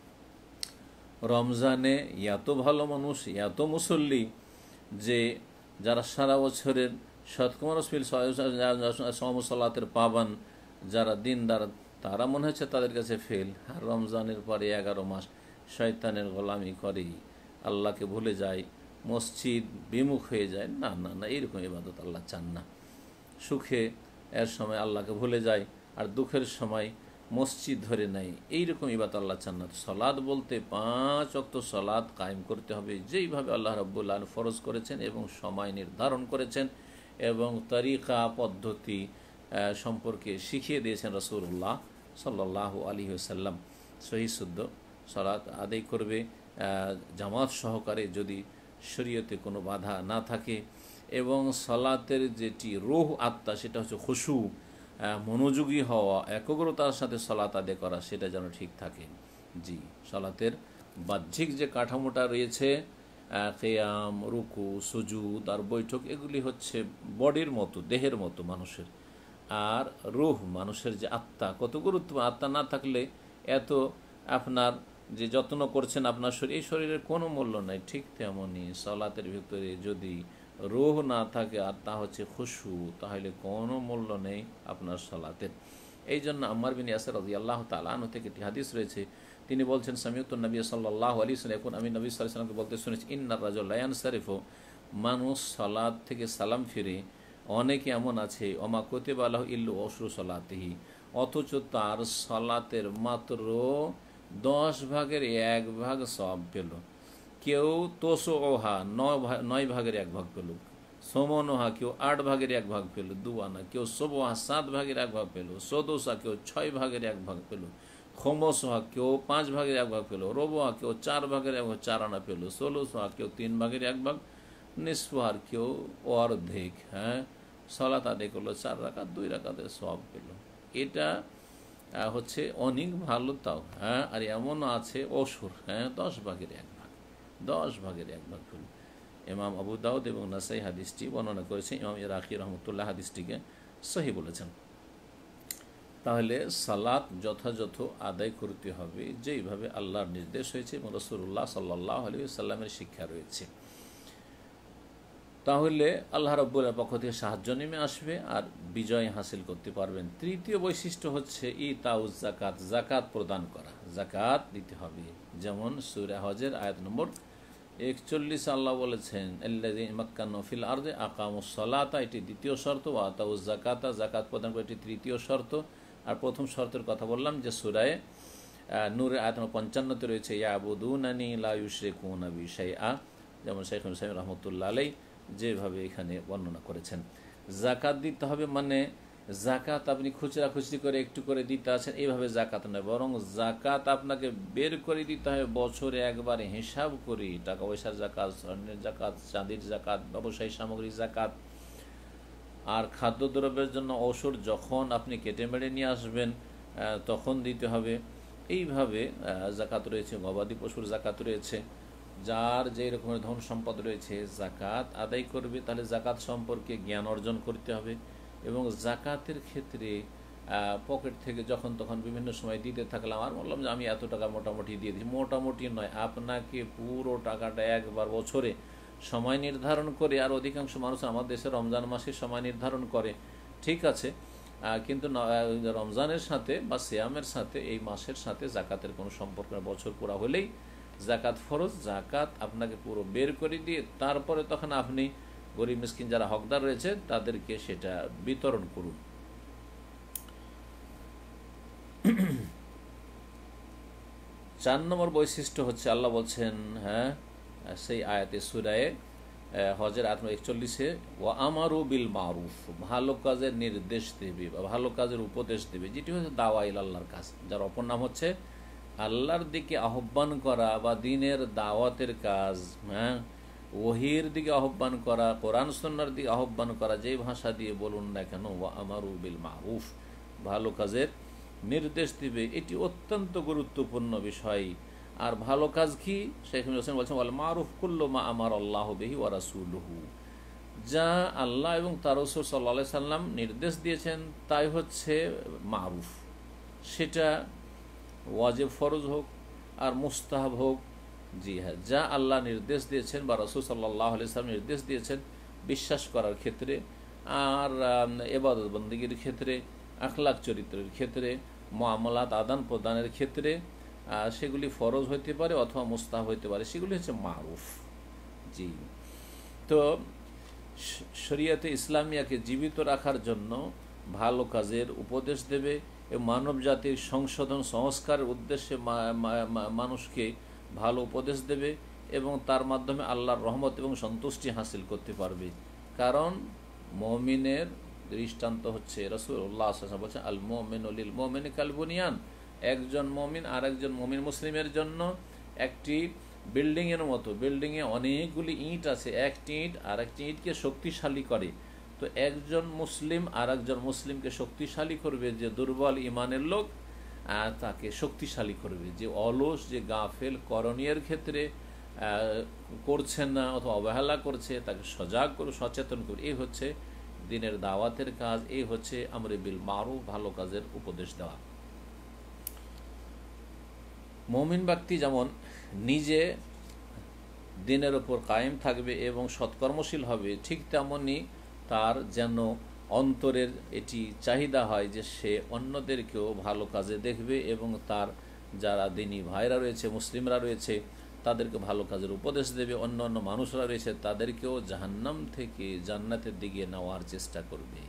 রমজানে এত ভালো মানুষ, এত মুসল্লি, যে যারা সারা বছরের শতকমরসফিল সমসালাতের পাবান, যারা দিনদার, তারা মনে হচ্ছে তাদের কাছে ফেল। আর রমজানের পরে এগারো মাস শয়তানের গোলামি করে, আল্লাহকে ভুলে যায়, মসজিদ বিমুখ হয়ে যায়। না না না, এইরকম ইবাদত আল্লাহ চান না। সুখে এর সময় আল্লাহকে ভুলে যায়, আর দুঃখের সময় মসজিদ ধরে নেয়, এইরকম ইবাদত আল্লাহ চান না। সলাদ বলতে পাঁচ ওয়াক্ত সলাদ কায়েম করতে হবে, যেইভাবে আল্লাহ রাব্বুল আলামিন ফরজ করেছেন এবং সময় নির্ধারণ করেছেন, এবং তরিকা পদ্ধতি সম্পর্কে শিখিয়ে দিয়েছেন রাসূলুল্লাহ সাল্লাল্লাহু আলাইহি ওয়াসাল্লাম। সহি শুদ্ধ সলাত আদায় করবে জামাত সহকারে, যদি শরীয়তে কোনো বাধা না থাকে, এবং সলাতের যেটি রূহ আত্মা, সেটা হচ্ছে খুশু, মনোযোগী হওয়া, একাগ্রতার সাথে সলাত আদায় করা, সেটা যেন ঠিক থাকে। জি, সলাতের বাহ্যিক যে কাঠামোটা রয়েছে, কিয়াম, রুকু, সুজুদ আর বৈঠক, এগুলি হচ্ছে বডির মতো, দেহের মতো মানুষের। আর রূহ, মানুষের যে আত্মা, কত গুরুত্ব। আত্মা না থাকলে এত আপনার যে যত্ন করছেন আপনার শরীর, এই শরীরের কোনো মূল্য নাই। ঠিক তেমনই সলাতের ভিতরে যদি রূহ না থাকে, আর তা হচ্ছে খুশু, তাহলে কোনো মূল্য নেই আপনার সলাতের। এই জন্য আম্মার বিন ইয়াসির রাদিয়াল্লাহু তাআলা আনহু থেকে একটি হাদিস রয়েছে, তিনি বলছেন, সামিউতু নবী সাল্লাল্লাহু আলাইহি ওয়াসাল্লাম, এখন আমি নবী সাল্লাল্লাহু আলাইহি ওয়াসাল্লামকে বলতে শুনেছি, ইন্নার রাজুলা ইয়ানসারিফু, মানুষ সালাত থেকে সালাম ফিরে, অনেকে এমন আছে ওমা কুতিবা আলাইহি ইল্লা উশরু সলাতিহি, অথচ তার সালাতের মাত্র দশ ভাগের এক ভাগ সওয়াব পেল। কেউ তোসো ওহা নয় নয় ভাগের এক ভাগ পেল, সোমনোহা কেউ আট ভাগের এক ভাগ পেল দুয়ানা, কেউ সোবোহা সাত ভাগের এক ভাগ পেল, সদোসা কেউ ছয় ভাগের এক ভাগ পেল, খোমসোহা কেউ পাঁচ ভাগের এক ভাগ পেল, রোবোহা কেউ চার ভাগের এক ভাগ চার আনা পেল, ষোলোসোহা কেউ তিন ভাগের এক ভাগ, নিসফার কেউ অর্ধেক। হ্যাঁ, সালাত আদায় করলো চার রাকাত, দুই রাকাতের সওয়াব পেল। এটা হচ্ছে অনেক ভালো তাও। হ্যাঁ, আর এমনও আছে অসুর, হ্যাঁ দশ ভাগের এক ভাগ, দশ ভাগের এক ভাগ পেল। ইমাম আবু দাউদ এবং নাসাই হাদিসটি বর্ণনা করেছেন, ইমাম ইরাকি রহমতুল্লাহ হাদিসটিকে সহি বলেছেন। তাহলে সালাত যথাযথ আদায় করতে হবে যেইভাবে আল্লাহর নির্দেশ হয়েছে এবং রাসূলুল্লাহ সাল্লাল্লাহু আলাইহি ওয়াসাল্লামের শিক্ষা রয়েছে। তাহলে আল্লাহ রাব্বুল আলামিনের পক্ষ থেকে সাহায্য নেমে আসবে আর বিজয় হাসিল করতে পারবেন। তৃতীয় বৈশিষ্ট্য হচ্ছে ইতাউজ যাকাত, যাকাত প্রদান করা, যাকাত দিতে হবে। যেমন সূরা হজের আয়াত নম্বর একচল্লিশ আল্লাহ বলেছেন আল্লাযীনা মাক্কানু ফিল আরদি আকামুস সালাতা, এটি দ্বিতীয় শর্ত, ওয়া আতাউজ যাকাতা, যাকাত প্রদান করা এটি তৃতীয় শর্ত। আর প্রথম শর্তের কথা বললাম যে সূরায়ে নূরের আয়াত নম্বর পঞ্চান্নতে রয়েছে ইয়াবুদুনানি লা ইউশরিকুনা বি শাইআ, যেমন শাইখ হুসাইন রাহমাতুল্লাহ আলাইহি যেভাবে এখানে বর্ণনা করেছেন। যাকাত দিতে হবে মানে যাকাত আপনি খুচরা খুচরি করে একটু করে দিতে আছেন এইভাবে যাকাত নয়, বরং যাকাত আপনাকে বের করে দিতে হবে বছরে একবারে হিসাব করে, টাকা পয়সার যাকাত, স্বর্ণের যাকাত, চাঁদির যাকাত, ব্যবসায়ী সামগ্রীর যাকাত। আর খাদ্যদ্রব্যের জন্য ঔষধ যখন আপনি কেটে মেরে নিয়ে আসবেন তখন দিতে হবে। এইভাবে যাকাত রয়েছে, গবাদি পশুর যাকাত রয়েছে। যার যে রকমের ধন সম্পদ রয়েছে যাকাত আদায় করবে, তাহলে যাকাত সম্পর্কে জ্ঞান অর্জন করতে হবে। এবং যাকাতের ক্ষেত্রে পকেট থেকে যখন তখন বিভিন্ন সময় দিতে থাকলাম আর বললাম যে আমি এত টাকা মোটামুটি দিয়ে দিই, মোটামুটি নয়, আপনাকে পুরো টাকাটা একবার বছরে সময় নির্ধারণ করে, আর অধিকাংশ মানুষ আমাদের দেশে রমজান মাসে সময় নির্ধারণ করে, ঠিক আছে, কিন্তু রমজানের সাথে বা সিয়ামের সাথে এই মাসের সাথে যাকাতের কোনো সম্পর্ক না। বছর পুরা হলেই যাকাত ফরজ, যাকাত আপনাকে পুরো বের করে দিয়ে তারপরে তখন আপনি গরিব মিসকিন যারা হকদার রয়েছে তাদেরকে সেটা বিতরণ করুন। চার নম্বর বৈশিষ্ট্য হচ্ছে আল্লাহ বলছেন, হ্যাঁ সেই আয়াতে সূরায়ে হজের আয়াত একচল্লিশে, ওয়া আমারু বিল মারুফ, ভালো কাজের নির্দেশ দেবে বা ভালো কাজের উপদেশ দেবে, যেটি হচ্ছে দাওয়া ইলা আল্লাহর কাজ, যার অপর নাম হচ্ছে আল্লাহর দিকে আহ্বান করা বা দিনের দাওয়াতের কাজ। হ্যাঁ, ওহির দিকে আহ্বান করা, কোরআন সুন্নাহর দিকে আহ্বান করা, যে ভাষা দিয়ে বলুন না কেন, ওয়া আমারু বিল মারুফ, ভালো কাজের নির্দেশ দিবে, এটি অত্যন্ত গুরুত্বপূর্ণ বিষয়। আর ভালো কাজ কি? শেখ হোসেন বলছেন ওয়াল মারুফ কুল্লু মা আমার আল্লাহ বিহি ওয়া রাসূলুহু, যা আল্লাহ এবং তার রাসূল সাল্লাল্লাহু আলাইহি সাল্লাম নির্দেশ দিয়েছেন তাই হচ্ছে মারুফ। সেটা ওয়াজিব ফরজ হোক আর মুস্তাহাব হোক, জি হ্যাঁ, যা আল্লাহ নির্দেশ দিয়েছেন বা রাসূল সাল্লাল্লাহু আলাইহি সাল্লাম নির্দেশ দিয়েছেন বিশ্বাস করার ক্ষেত্রে, আর ইবাদত বন্দেগীর ক্ষেত্রে, আখলাক চরিত্রের ক্ষেত্রে, মুআমালাত আদান প্রদানের ক্ষেত্রে, সেগুলি ফরজ হইতে পারে অথবা মুস্তাহাব হইতে পারে, সেগুলি হচ্ছে মারুফ। জি, তো শরিয়াতে ইসলামিয়াকে জীবিত রাখার জন্য ভালো কাজের উপদেশ দেবে এবং মানব জাতির সংশোধন সংস্কারের উদ্দেশ্যে মানুষকে ভালো উপদেশ দেবে এবং তার মাধ্যমে আল্লাহর রহমত এবং সন্তুষ্টি হাসিল করতে পারবে। কারণ মুমিনের দৃষ্টান্ত হচ্ছে রাসূলুল্লাহ সাল্লাল্লাহু আলাইহি ওয়াসাল্লাম বলেছেন আল মুমিনু লিল মুমিনি কাল বুনিয়ান, একজন মুমিন আর একজন মুমিন মুসলিমের জন্য একটি বিল্ডিং এর মতো। বিল্ডিং এ অনেকগুলি ইট আছে, একটি ইট আর একটি ইটকে শক্তিশালী করে। তো একজন মুসলিম আর একজন মুসলিমকে শক্তিশালী করবে, যে দুর্বল ইমানের লোক তাকে শক্তিশালী করবে, যে অলস, যে গাফেল করণীয়ের ক্ষেত্রে করছেন না অথবা অবহেলা করছে তাকে সজাগ করে সচেতন করে। এই হচ্ছে দিনের দাওয়াতের কাজ, এই হচ্ছে আমরে বিল মারুফ, ভালো কাজের উপদেশ দেওয়া। মুমিন ব্যক্তি যেমন নিজে দিনের ওপর কায়েম থাকবে এবং সৎকর্মশীল হবে, ঠিক তেমনি তার যেন অন্তরের এটি চাহিদা হয় যে সে অন্যদেরকেও ভালো কাজে দেখবে এবং তার যারা দিনী ভাইরা রয়েছে, মুসলিমরা রয়েছে, তাদেরকে ভালো কাজের উপদেশ দেবে, অন্য অন্য মানুষরা রয়েছে তাদেরকেও জাহান্নাম থেকে জান্নাতের দিকে নেওয়ার চেষ্টা করবে।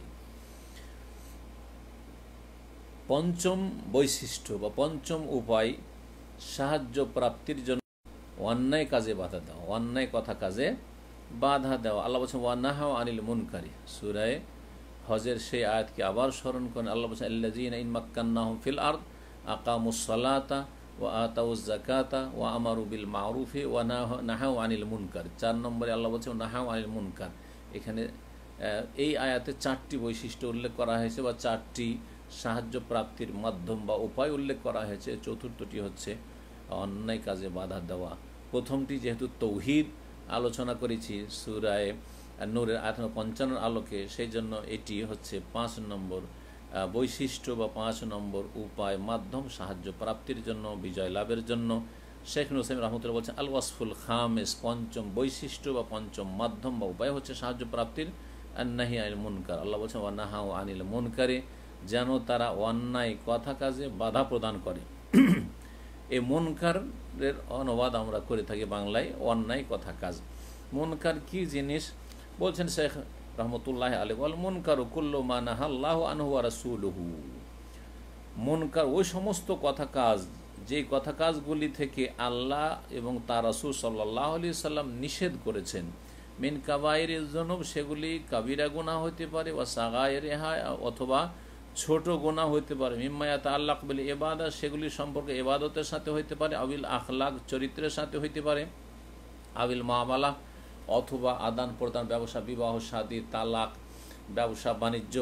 পঞ্চম বৈশিষ্ট্য বা পঞ্চম উপায় সাহায্য প্রাপ্তির জন্য অন্যায় কাজে বাধা দেওয়া, অন্যায় কথা কাজে বাধা দেওয়া। আল্লাহ বলছেন ওয়ানাহা আনিল মুনকারি, সূরা হজের সেই আয়াতকে আবার স্মরণ করেন। আল্লাহ বলছেন আল্লাযীনা ইন মাক্কান্নাহুম ফিল আরদ আকামুস সালাতা ওয়া আতাউজ যাকাতা ওয়া আমারু বিল মারুফি ওয়া নাহাউ আনিল মুনকার। চার নম্বরে আল্লাহ বলছেন নাহাউ আনিল মুনকার। এখানে এই আয়াতে চারটি বৈশিষ্ট্য উল্লেখ করা হয়েছে বা চারটি সাহায্য প্রাপ্তির মাধ্যম বা উপায় উল্লেখ করা হয়েছে। চতুর্থটি হচ্ছে অন্যায় কাজে বাধা দেওয়া। প্রথমটি যেহেতু তৌহিদ আলোচনা করেছি সূরা নূরের আয়াত পঞ্চান্ন আলোকে, সেই জন্য এটি হচ্ছে পাঁচ নম্বর বৈশিষ্ট্য বা পাঁচ নম্বর উপায় মাধ্যম সাহায্য প্রাপ্তির জন্য, বিজয় লাভের জন্য। শেখ নুসাইম রহমতুল্লাহ বলছেন আল ওয়াসফুল খামেস, পঞ্চম বৈশিষ্ট্য বা পঞ্চম মাধ্যম বা উপায় হচ্ছে সাহায্য প্রাপ্তির আন-নাহি আনিল মুনকার। আল্লাহ বলছেন ওয়া নাহাউ আনিল মুনকারে, যেন তারা অন্যায় কথা কাজে বাধা প্রদান করে। এই মুনকারের অনুবাদ আমরা করে থাকি বাংলায় অন্যায় কথা কাজ। মুনকার কি জিনিস বলছেন শেখ রহমতুল্লাহ আলাইহি, ওয়াল মুনকারু কুল্লু মা নাহাল্লাহু আনহু ওয়া রাসূলুহু। মুনকার ওই সমস্ত কথা কাজ, যে কথা কাজগুলি থেকে আল্লাহ এবং তার রাসূল সাল্লাল্লাহু আলাইহি সাল্লাম নিষেধ করেছেন। মিন কাবাইরিজ যুনুব, সেগুলি কাবিরা গুনাহ হতে পারে, ওয়া সাগায়েরিহা, অথবা ছোট গুনাহ হইতে পারে। মিম্মা ইয়াতাআল্লাক বিল ইবাদা, সেগুলি সম্পর্কে ইবাদতের সাথে হইতে পারে। আবিল আখলাক, চরিত্রের সাথে হইতে পারে। আবিল মামালা, অথবা আদান প্রদান, ব্যবসা, বিবাহ শাদী, তালাক, ব্যবসা বাণিজ্য,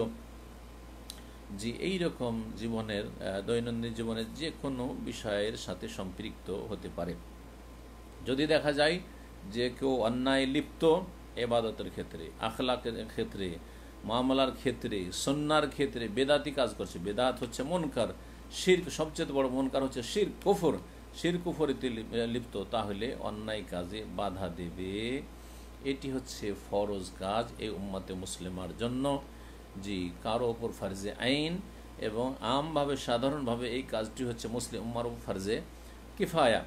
যে এই রকম জীবনের দৈনন্দিন জীবনের যে কোনো বিষয়ের সাথে সম্পৃক্ত হতে পারে। যদি দেখা যায় যে কেউ অন্যায় লিপ্ত, ইবাদতের ক্ষেত্রে, আখলাকের ক্ষেত্রে, মামলার ক্ষেত্রে, সুন্নাহর ক্ষেত্রে বেদাতি কাজ করছে, বেদাত হচ্ছে মুনকার। শিরক সবচেয়ে বড় মুনকার হচ্ছে শিরক, কুফর, শিরক কুফরিতে লিপ্ত, তাহলে অন্যায় কাজে বাধা দেবে। এটি হচ্ছে ফরজ কাজ এই উম্মতে মুসলিমার জন্য, জি কারো ওপর ফারজে আইন, এবং আমভাবে সাধারণভাবে এই কাজটি হচ্ছে মুসলিম উম্মার ওপর ফারজে কিফায়া।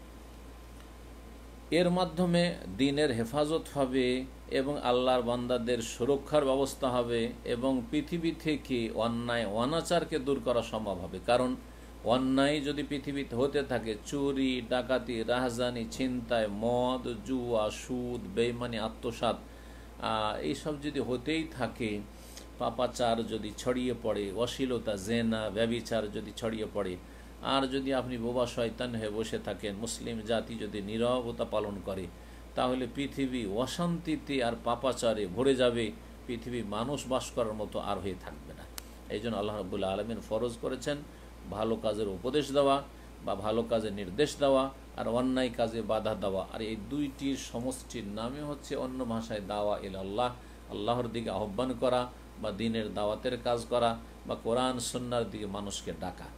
এর মাধ্যমে দিনের হেফাজত হবে এবং আল্লাহর বান্দাদের সুরক্ষার ব্যবস্থা হবে, এবং পৃথিবী থেকে অন্যায় অনাচারকে দূর করা সম্ভব হবে। কারণ অন্যায় যদি পৃথিবীতে হতে থাকে, চুরি, ডাকাতি, রাহাজানি, ছিনতাই, মদ, জুয়া, সুদ, বেঈমানি, আত্মসাৎ, এইসব যদি হতেই থাকে, পাপাচার যদি ছড়িয়ে পড়ে, অশ্লীলতা, জেনা, ব্যভিচার যদি ছড়িয়ে পড়ে, আর যদি আপনি বোবা শয়তান হয়ে বসে থাকেন, মুসলিম জাতি যদি নীরবতা পালন করে, তাহলে পৃথিবী অশান্তিতে আর পাপাচারে ভরে যাবে, পৃথিবী মানুষ বাস করার মতো আর হয়ে থাকবে না। এই জন্য আল্লাহ রাব্বুল আলামিন ফরজ করেছেন ভালো কাজের উপদেশ দেওয়া বা ভালো কাজের নির্দেশ দেওয়া আর অন্যায় কাজে বাধা দেওয়া। আর এই দুইটির সমষ্টির নামে হচ্ছে অন্য ভাষায় দাওয়া ইলাল্লাহ, আল্লাহর দিকে আহ্বান করা বা দ্বীনের দাওয়াতের কাজ করা বা কোরআন সুন্নাহর দিকে মানুষকে ডাকা।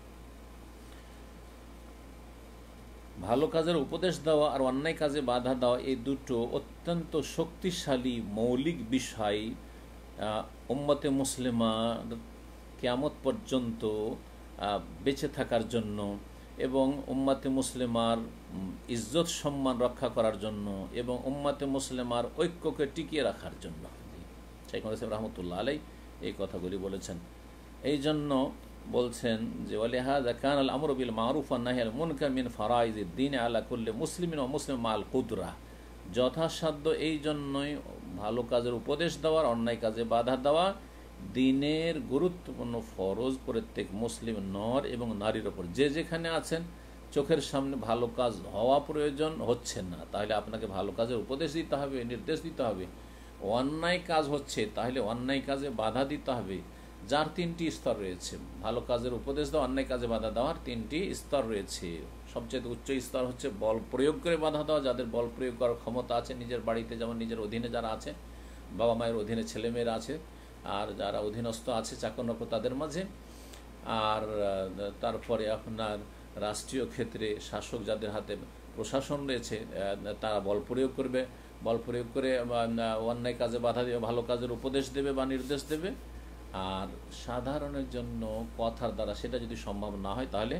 ভালো কাজের উপদেশ দেওয়া আর অন্যায় কাজে বাধা দেওয়া, এই দুটো অত্যন্ত শক্তিশালী মৌলিক বিষয় উম্মতে মুসলিমা কিয়ামত পর্যন্ত বেঁচে থাকার জন্য এবং উম্মতে মুসলিমার ইজ্জত সম্মান রক্ষা করার জন্য এবং উম্মতে মুসলিমার ঐক্যকে টিকিয়ে রাখার জন্য শেখ মুহাম্মদ রহমতুল্লাহ আলাইহি এই কথাগুলি বলেছেন। এই জন্য বলছেন যে ওয়ালিহাযা কানাল আমরু বিল মারুফ ওয়ান নাহয়ু আনিল মুনকার মিন ফারাইজিদ দ্বীন আলা কুল্লি মুসলিমিন ওয়া মুসলিম মাল কুদরা। যথাসাধ্য এই জন্যই ভালো কাজের উপদেশ দেওয়ার, অন্যায় কাজে বাধা দেওয়া দ্বীনের গুরুত্বপূর্ণ ফরজ প্রত্যেক মুসলিম নর এবং নারীর ওপর। যে যেখানে আছেন চোখের সামনে ভালো কাজ হওয়া প্রয়োজন, হচ্ছে না, তাহলে আপনাকে ভালো কাজের উপদেশ দিতে হবে, নির্দেশ দিতে হবে। অন্যায় কাজ হচ্ছে, তাহলে অন্যায় কাজে বাধা দিতে হবে। যার তিনটি স্তর রয়েছে, ভালো কাজের উপদেশ দেওয়া, অন্যায় কাজে বাধা দেওয়ার তিনটি স্তর রয়েছে। সবচেয়ে উচ্চ স্তর হচ্ছে বল প্রয়োগ করে বাধা দেওয়া, যাদের বল প্রয়োগ করার ক্ষমতা আছে, নিজের বাড়িতে যেমন নিজের অধীনে যারা আছে, বাবা মায়ের অধীনে ছেলেমেয়েরা আছে, আর যারা অধীনস্থ আছে চাকর নকর তাদের মাঝে, আর তারপরে আপনার রাষ্ট্রীয় ক্ষেত্রে শাসক যাদের হাতে প্রশাসন রয়েছে তারা বল প্রয়োগ করবে, বল প্রয়োগ করে অন্যায় কাজে বাধা দেবে, ভালো কাজের উপদেশ দেবে বা নির্দেশ দেবে। আর সাধারণের জন্য কথার দ্বারা সেটা যদি সম্ভব না হয়, তাহলে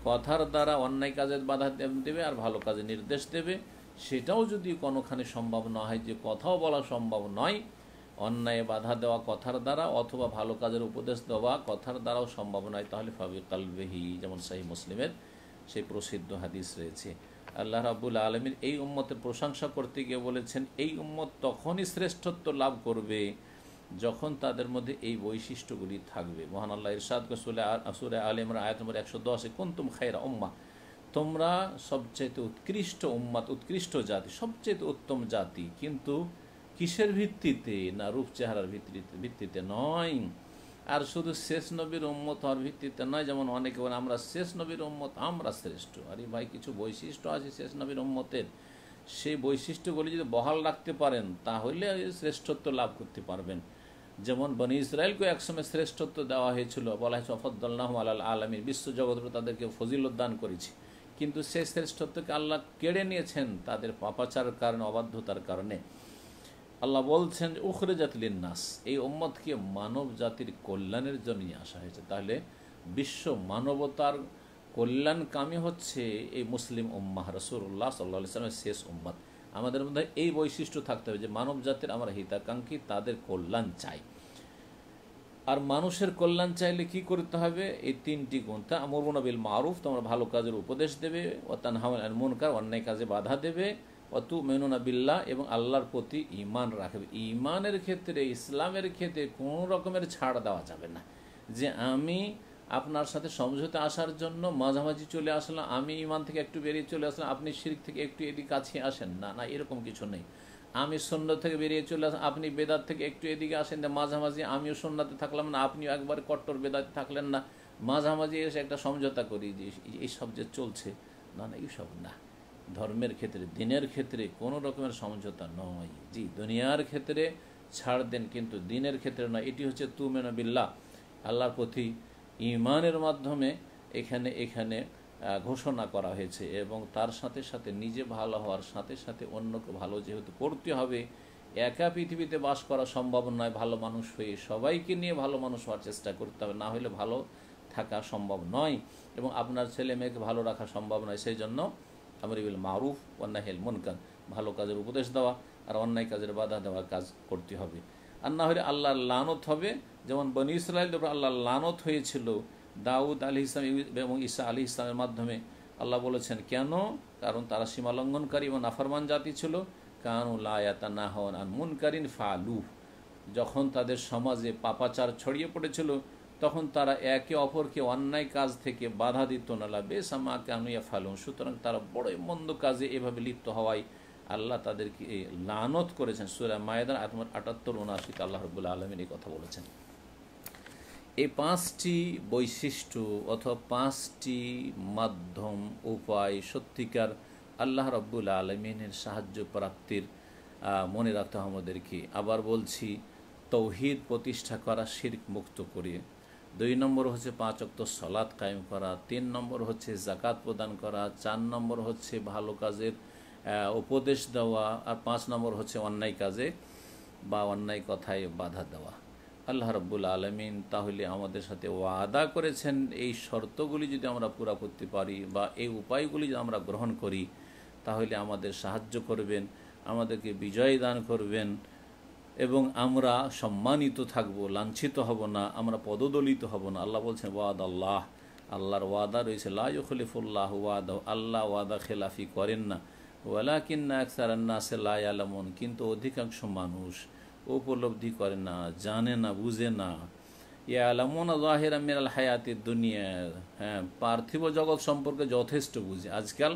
কথার দ্বারা অন্যায় কাজের বাধা দেবে আর ভালো কাজে নির্দেশ দেবে। সেটাও যদি কোনোখানে সম্ভব না হয়, যে কথাও বলা সম্ভব নয়, অন্যায় বাধা দেওয়া কথার দ্বারা অথবা ভালো কাজের উপদেশ দেওয়া কথার দ্বারাও সম্ভব নয়, তাহলে ফাবি কালবিহি, যেমন সহিহ মুসলিমের সেই প্রসিদ্ধ হাদিস রয়েছে। আল্লাহ রাব্বুল আলামিন এই উম্মতের প্রশংসা করতে গিয়ে বলেছেন, এই উম্মত তখনই শ্রেষ্ঠত্ব লাভ করবে যখন তাদের মধ্যে এই বৈশিষ্ট্যগুলি থাকবে। মহান আল্লাহ ইরশাদ করে সূরা আলে ইমরান আয়াত নম্বর একশো দশে, কুনতুম খায়রা উম্মাহ, তোমরা সবচেয়ে উৎকৃষ্ট উম্মাত, উৎকৃষ্ট জাতি, সবচেয়ে উত্তম জাতি। কিন্তু কিসের ভিত্তিতে? না রূপ চেহারার ভিত্তিতে ভিত্তিতে নয়, আর শুধু শেষ নবীর উম্মত হওয়ার ভিত্তিতে নয়। যেমন অনেকে বলে আমরা শেষ নবীর উম্মত, আমরা শ্রেষ্ঠ। আরে ভাই, কিছু বৈশিষ্ট্য আছে শেষ নবীর উম্মতের, সেই বৈশিষ্ট্যগুলি যদি বহাল রাখতে পারেন তাহলে শ্রেষ্ঠত্ব লাভ করতে পারবেন। যেমন বনি ইসরায়েলকে একসময় শ্রেষ্ঠত্ব দেওয়া হয়েছিল, বলা হয়েছে ফাদ্দালনাহুম আলাল আলামিন, বিশ্বজগৎ তাদেরকে ফজিলত দান করেছি, কিন্তু সেই শ্রেষ্ঠত্বকে আল্লাহ কেড়ে নিয়েছেন তাদের পাপাচারের কারণে, অবাধ্যতার কারণে। আল্লাহ বলছেন উখরিজাত লিন্নাস, এই উম্মতকে মানব জাতির কল্যাণের জন্য আসা হয়েছে। তাহলে বিশ্ব মানবতার কল্যাণকামী হচ্ছে এই মুসলিম উম্মাহ, রাসূলুল্লাহ সাল্লাল্লাহু আলাইহি ওয়াসাল্লামের শেষ উম্মত। আমাদের মধ্যে এই বৈশিষ্ট্য থাকতে হবে যে মানব জাতির আমরা হিতাকাঙ্ক্ষী, তাদের কল্যাণ চাই। আর মানুষের কল্যাণ চাইলে কি করতে হবে? এই তিনটি গুণ। তা'মুরুনা বিল মারুফ, তোমরা ভালো কাজের উপদেশ দেবে, ওয়া তানহাউনা আনিল মুনকার, অন্যায় কাজে বাধা দেবে, ওয়া তু'মিনুনা বিল্লাহ, এবং আল্লাহর প্রতি ঈমান রাখবে। ঈমানের ক্ষেত্রে, ইসলামের ক্ষেত্রে কোনো রকমের ছাড় দেওয়া যাবে না, যে আমি আপনার সাথে সমঝোতা আসার জন্য মাঝামাঝি চলে আসলাম, আমি ঈমান থেকে একটু বেরিয়ে চলে আসলাম, আপনি শিরক থেকে একটু এদিকে কাছে আসেন না, না এরকম কিছু নেই। আমি সুন্নাত থেকে বেরিয়ে চলে আসলাম, আপনি বেদাত থেকে একটু এদিকে আসেন না, মাঝামাঝি আমিও সুন্নাতে থাকলাম না, আপনিও একবার কট্টর বেদাতে থাকলেন না, মাঝামাঝি এসে একটা সমঝোতা করি, যে এইসব যে চলছে, না না এইসব না। ধর্মের ক্ষেত্রে, দিনের ক্ষেত্রে কোনো রকমের সমঝোতা নয়। জি, দুনিয়ার ক্ষেত্রে ছাড় দেন, কিন্তু দিনের ক্ষেত্রে নয়। এটি হচ্ছে তুমিনু বিল্লাহ, আল্লাহর প্রতি ঈমানের মাধ্যমে এখানে এখানে ঘোষণা করা হয়েছে, এবং তার সাথে সাথে নিজে ভালো হওয়ার সাথে সাথে অন্যকে ভালো যেহেতু করতে হবে। একা পৃথিবীতে বাস করা সম্ভব নয়, ভালো মানুষ হয়ে সবাইকে নিয়ে ভালো মানুষ হওয়ার চেষ্টা করতে হবে, না হলে ভালো থাকা সম্ভব নয়, এবং আপনার ছেলে মেয়েকে ভালো রাখা সম্ভব নয়। সেই জন্য আমর বিল মারুফ ওয়া নাহি আনিল মুনকার, ভালো কাজের উপদেশ দেওয়া আর অন্যায় কাজের বাধা দেওয়ার কাজ করতে হবে। আর না হলে আল্লাহর লানত হবে, যেমন বনি ইসরায়েলের উপর আল্লাহর লানত হয়েছিল দাউদ আলাইহিস সালাম এবং ঈসা আলাইহিস সালামের মাধ্যমে। আল্লাহ বলেছেন কেন? কারণ তারা সীমালঙ্ঘনকারী এবং নাফরমান জাতি ছিল। কানু লা ইয়াতানাহাউনা আন মুনকারিন ফাআলু, যখন তাদের সমাজে পাপাচার ছড়িয়ে পড়েছিল তখন তারা একে অপরকে অন্যায় কাজ থেকে বাধা দিত না। লাবিসা মা কানু ইয়াফআলুন, সুতরাং তারা বড়ই মন্দ কাজে এভাবে লিপ্ত হওয়ায় আল্লাহ তাদেরকে লানত করেছেন। সূরা মায়েদার আয়াত নম্বর আটাত্তর উনআশিতে আল্লাহ রাব্বুল আলামিন এই কথা বলেছেন। এই পাঁচটি বৈশিষ্ট্য অথবা পাঁচটি মাধ্যম, উপায় সত্যিকার আল্লাহ রাব্বুল আলামিনের সাহায্য প্রাপ্তির মনে রাখতে হবে আমাদেরকে। আবার বলছি, তৌহিদ প্রতিষ্ঠা করা, শিরক মুক্ত করে। দুই নম্বর হচ্ছে পাঁচ ওয়াক্ত সালাত কায়েম করা। তিন নম্বর হচ্ছে যাকাত প্রদান করা। চার নম্বর হচ্ছে ভালো কাজের উপদেশ দেওয়া। আর পাঁচ নম্বর হচ্ছে অন্যায় কাজে বা অন্যায় কথায় বাধা দেওয়া। আল্লাহ রাব্বুল আলামিন তাহলে আমাদের সাথে ওয়াদা করেছেন, এই শর্তগুলি যদি আমরা পুরা করতে পারি বা এই উপায়গুলি যদি আমরা গ্রহণ করি তাহলে আমাদের সাহায্য করবেন, আমাদেরকে বিজয় দান করবেন, এবং আমরা সম্মানিত থাকব, লাঞ্ছিত হব না, আমরা পদদলিত হব না। আল্লাহ বলছেন ওয়াদ আল্লাহ, আল্লাহর ওয়াদা রয়েছে, লা ইউখলিফুল্লাহু ওয়াদাহু, আল্লাহ ওয়াদা খেলাফি করেন না। ওয়ালাকিন্না আকসারান নাসি লা ইয়ালামুন, কিন্তু অধিকাংশ মানুষ উপলব্ধি করে না, জানে না, বুঝে না। ইয়ালামুনা যাহিরাম মিনাল হায়াতিদ দুনিয়া, হ্যাঁ পার্থিব জগৎ সম্পর্কে যথেষ্ট বুঝে। আজকাল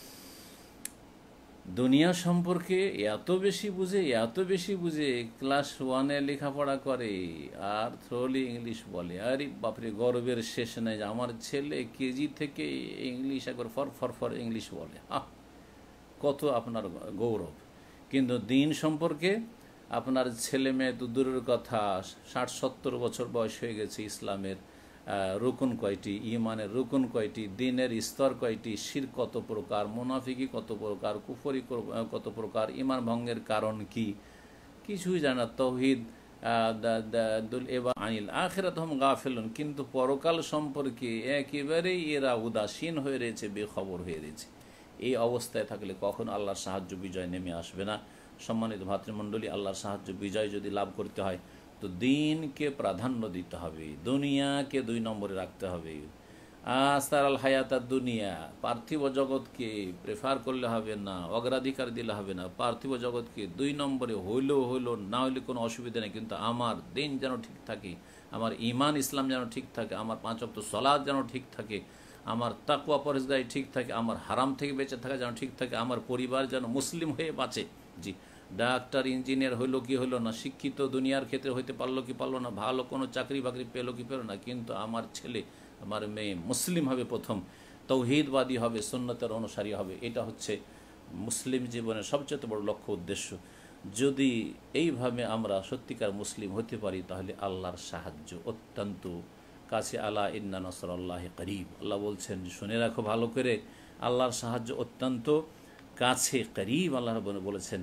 দুনিয়া সম্পর্কে এত বেশি বুঝে, এত বেশি বুঝে, ক্লাস ওয়ানে লেখাপড়া করে আর থ্রোলি ইংলিশ বলে। আরে বাপরে, গর্বের শেষ নেই যে আমার ছেলে কেজি থেকে ইংলিশ একবার ফর ফর ফর ইংলিশ বলে। আহ, কত আপনার গৌরব। কিন্তু দিন সম্পর্কে আপনার ছেলে মেয়ে তো দূরের কথা, ষাট সত্তর বছর বয়স হয়ে গেছে, ইসলামের রুকুন কয়টি, ইমানের রুকুন কয়টি, দিনের স্তর কয়টি, শিরক কত প্রকার, মুনাফিকি কত প্রকার, কুফরি কত প্রকার, ইমান ভঙ্গের কারণ কি, কিছুই জানে না। তাওহীদ আনিল আখিরাত হুম গাফিলুন, কিন্তু পরকাল সম্পর্কে একেবারেই এরা উদাসীন হয়ে রয়েছে, বেখবর হয়ে রয়েছে। এই অবস্থায় থাকলে কখন আল্লাহর সাহায্য বিজয় নেমে আসবে না। সম্মানিত ভাতৃমণ্ডলী, আল্লাহর সাহায্য বিজয় যদি লাভ করতে হয় তো দিনকে প্রাধান্য দিতে হবে, দুনিয়াকে দুই নম্বরে রাখতে হবে। আস্তারাল হায়াতার দুনিয়া, পার্থিব জগৎকে প্রেফার করলে হবে না, অগ্রাধিকার দিলে হবে না। পার্থিব জগৎকে দুই নম্বরে হইলেও হইল, না হইলে কোনো অসুবিধা নেই, কিন্তু আমার দিন যেন ঠিক থাকে, আমার ইমান ইসলাম যেন ঠিক থাকে, আমার পাঁচ ওয়াক্ত সালাত যেন ঠিক থাকে, আমার তাকওয়া পরহেজগারি ঠিক থাকে, আমার হারাম থেকে বেঁচে থাকা যেন ঠিক থাকে, আমার পরিবার যেন মুসলিম হয়ে বাঁচে। জি, ডাক্তার ইঞ্জিনিয়ার হইলো কি হইলো না, শিক্ষিত দুনিয়ার ক্ষেত্রে হইতে পারলো কি পারলো না, ভালো কোনো চাকরি বাকরি পেলো কি পেলো না, কিন্তু আমার ছেলে আমার মেয়ে মুসলিম হবে, প্রথম তৌহিদবাদী হবে, সুন্নতের অনুসারী হবে। এটা হচ্ছে মুসলিম জীবনের সবচেয়ে বড় লক্ষ্য উদ্দেশ্য। যদি এইভাবে আমরা সত্যিকার মুসলিম হতে পারি তাহলে আল্লাহর সাহায্য অত্যন্ত কাছে। আলা ইন্না নাসরাল্লাহি করিব, আল্লাহ বলছেন শুনে রাখো ভালো করে, আল্লাহর সাহায্য অত্যন্ত কাছে, করিব আল্লাহ বলেছেন।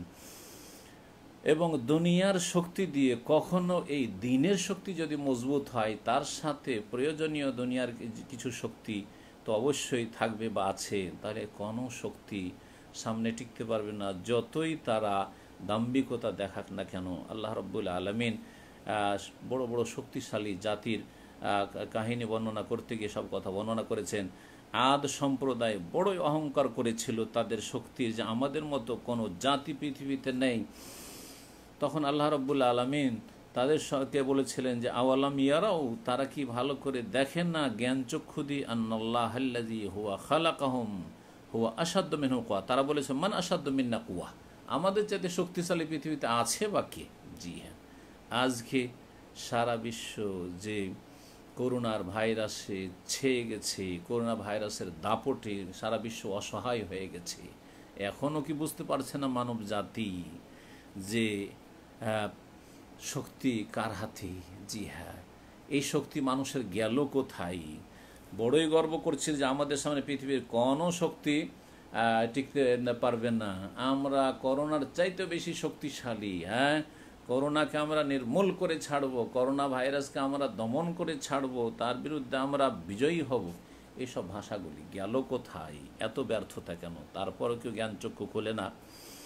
এবং দুনিয়ার শক্তি দিয়ে কখনো এই দিনের শক্তি যদি মজবুত হয়, তার সাথে প্রয়োজনীয় দুনিয়ার কিছু শক্তি তো অবশ্যই থাকবে বা আছে, তাহলে কোনো শক্তি সামনে টিকতে পারবে না, যতই তারা দাম্ভিকতা দেখাক না কেন। আল্লাহ রাব্বুল আলামিন বড় বড় শক্তিশালী জাতির কাহিনী বর্ণনা করতে গিয়ে সব কথা বর্ণনা করেছেন। আদ সম্প্রদায় বড়ই অহংকার করেছিল তাদের শক্তির, যে আমাদের মতো কোনো জাতি পৃথিবীতে নেই। তখন আল্লাহ রাব্বুল আলামিন তাদের সাথে বলেছিলেন যে আওয়ালাম ইয়ারাও, তারা কি ভালো করে দেখেন না, জ্ঞান চক্ষু দিয়ে, আন্নাল্লাহাল্লাযী হুয়া খালাকাহুম হুয়া আশাদ্দু মিনহু কুওয়া, তারা বলেছে মান আশাদ্দু মিন্না কুওয়া, আমাদের চাইতে শক্তিশালী পৃথিবীতে আছে বা কে? জি হ্যাঁ, আজকে সারা বিশ্ব যে করোনার ভাইরাসে ছেয়ে গেছে, করোনা ভাইরাসের দাপটে সারা বিশ্ব অসহায় হয়ে গেছে। এখনও কি বুঝতে পারছে না মানব জাতি যে শক্তি কার হাতে? জি হ্যাঁ, এই শক্তি মানুষের গেল কোথায়? বড়ই গর্ব করছে যে আমাদের সামনে পৃথিবীর কোনো শক্তি টিকতে পারবে না, আমরা করোনার চাইতে বেশি শক্তিশালী। হ্যাঁ, করোনাকে আমরা নির্মূল করে ছাড়বো, করোনা ভাইরাসকে আমরা দমন করে ছাড়বো, তার বিরুদ্ধে আমরা বিজয়ী হব। এইসব ভাষাগুলি গেল কোথায়? এত ব্যর্থতা কেন? তারপরও কেউ জ্ঞান চক্ষু খোলে না।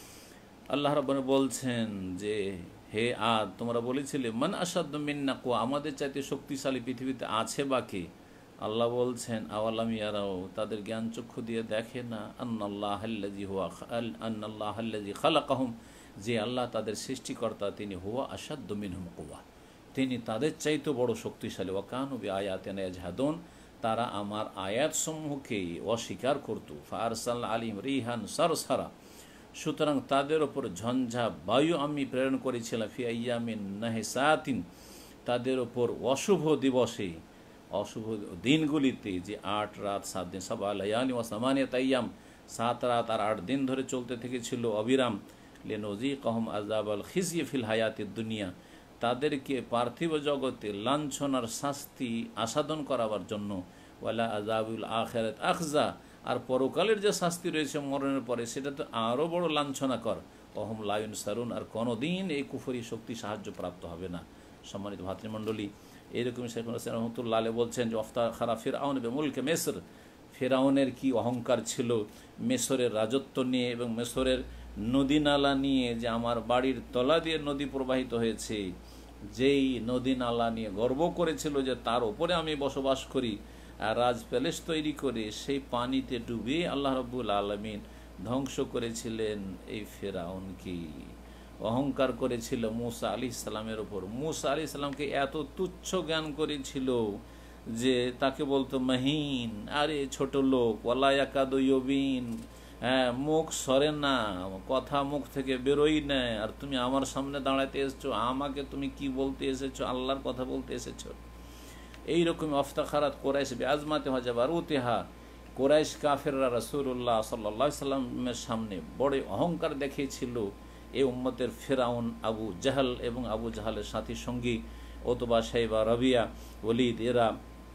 আল্লাহ রাব্বুল বলছেন যে হে আদ, তোমরা বলেছিলে মান আশাদ্দু মিন্না কুওয়া, আমাদের চাইতে শক্তিশালী পৃথিবীতে আছে বা কে? আল্লাহ বলছেন আওয়ালাম ইয়ারাও, তাদের জ্ঞান চক্ষু দিয়ে দেখে না, আন্নাল্লাহাল্লাযী হুয়া আন্নাল্লাহাল্লাযী খালাকাহুম, যে আল্লাহ তাদের সৃষ্টিকর্তা, তিনি হুয়া আশাদ্দু মিনহুম কুওয়া, তিনি তাদের চাইতে বড় শক্তিশালী। ওয়া কানু বিআয়াতিনা ইয়াজহাদুন, তারা আমার আয়াতসমূহকে অস্বীকার করত। ফারসালনা আলাইহিম রিহান সারসারা, সুতরাং তাদের ওপর ঝঞ্ঝা বায়ু আমি প্রেরণ করেছিলাম। ফি আইয়ামিন নাহিসাতিন, তাদের ওপর অশুভ দিবসে, অশুভ দিনগুলিতে, যে আট রাত সাত দিন, সাবা লায়ালি ওয়া সামানিয়াত আইয়াম, সাত রাত আর আট দিন ধরে চলতে থেকেছিল অবিরাম। লিনুযীকাহুম আযাবাল খিজয়ি ফিল হায়াতিদ দুনিয়া, তাদেরকে পার্থিব জগতে লাঞ্ছনার শাস্তি আস্বাদন করাবার জন্য। ওয়ালা আযাবুল আখিরাত আখজা, আর পরকালের যে শাস্তি রয়েছে মরণের পরে, সেটা তো আরও বড় লাঞ্ছনাকর। অহম লা ইউনসারুন, আর কোনোদিন এই কুফরি শক্তি সাহায্য প্রাপ্ত হবে না। সম্মানিত ভাতৃমণ্ডলী, এইরকমই শেখ হোসেন রহমতুল্লাহ আলাইহি বলছেন যে ইফতাখারা ফিরআউন বিমুলকি মিসর, ফিরআউনের কি অহংকার ছিল মিসরের রাজত্ব নিয়ে এবং মিসরের নদী নালা নিয়ে, যে আমার বাড়ির তলা দিয়ে নদী প্রবাহিত হয়েছে, যেই নদী নালা নিয়ে গর্ব করেছিল যে তার উপরে আমি বসবাস করি, আর রাজ প্যালেস তৈরি করে সেই পানিতে ডুবে আল্লাহ রাব্বুল আলামিন ধ্বংস করেছিলেন এই ফিরআউনকে। অহংকার করেছিল মূসা আলাইহিস সালামের উপর, মূসা আলাইহিস সালামকে এত তুচ্ছ জ্ঞান করেছিল যে তাকে বলতো মহিন, আরে ছোট লোক, ওয়ালা ইয়াকাদু ইউবিন, হ্যাঁ মুখ সরে না, কথা মুখ থেকে বেরোই না, আর তুমি আমার সামনে দাঁড়াতে এসেছো, আমাকে তুমি কি বলতে এসেছো? আল্লাহর কথা বলতে এসেছো। এইরকম ইফতাখারাত কুরাইশ বিআজমাতি ওয়াজাবারুতিহা, কুরাইশ কাফেররা রাসূলুল্লাহ সাল্লাল্লাহু আলাইহি সাল্লামের সামনে বড় অহংকার দেখিয়েছিল। এই উম্মতের ফিরআউন, আবু জাহল এবং আবু জাহলের সাথী সঙ্গী ওতবা, শাইবা, রবিয়া, ওলিদ, এরা,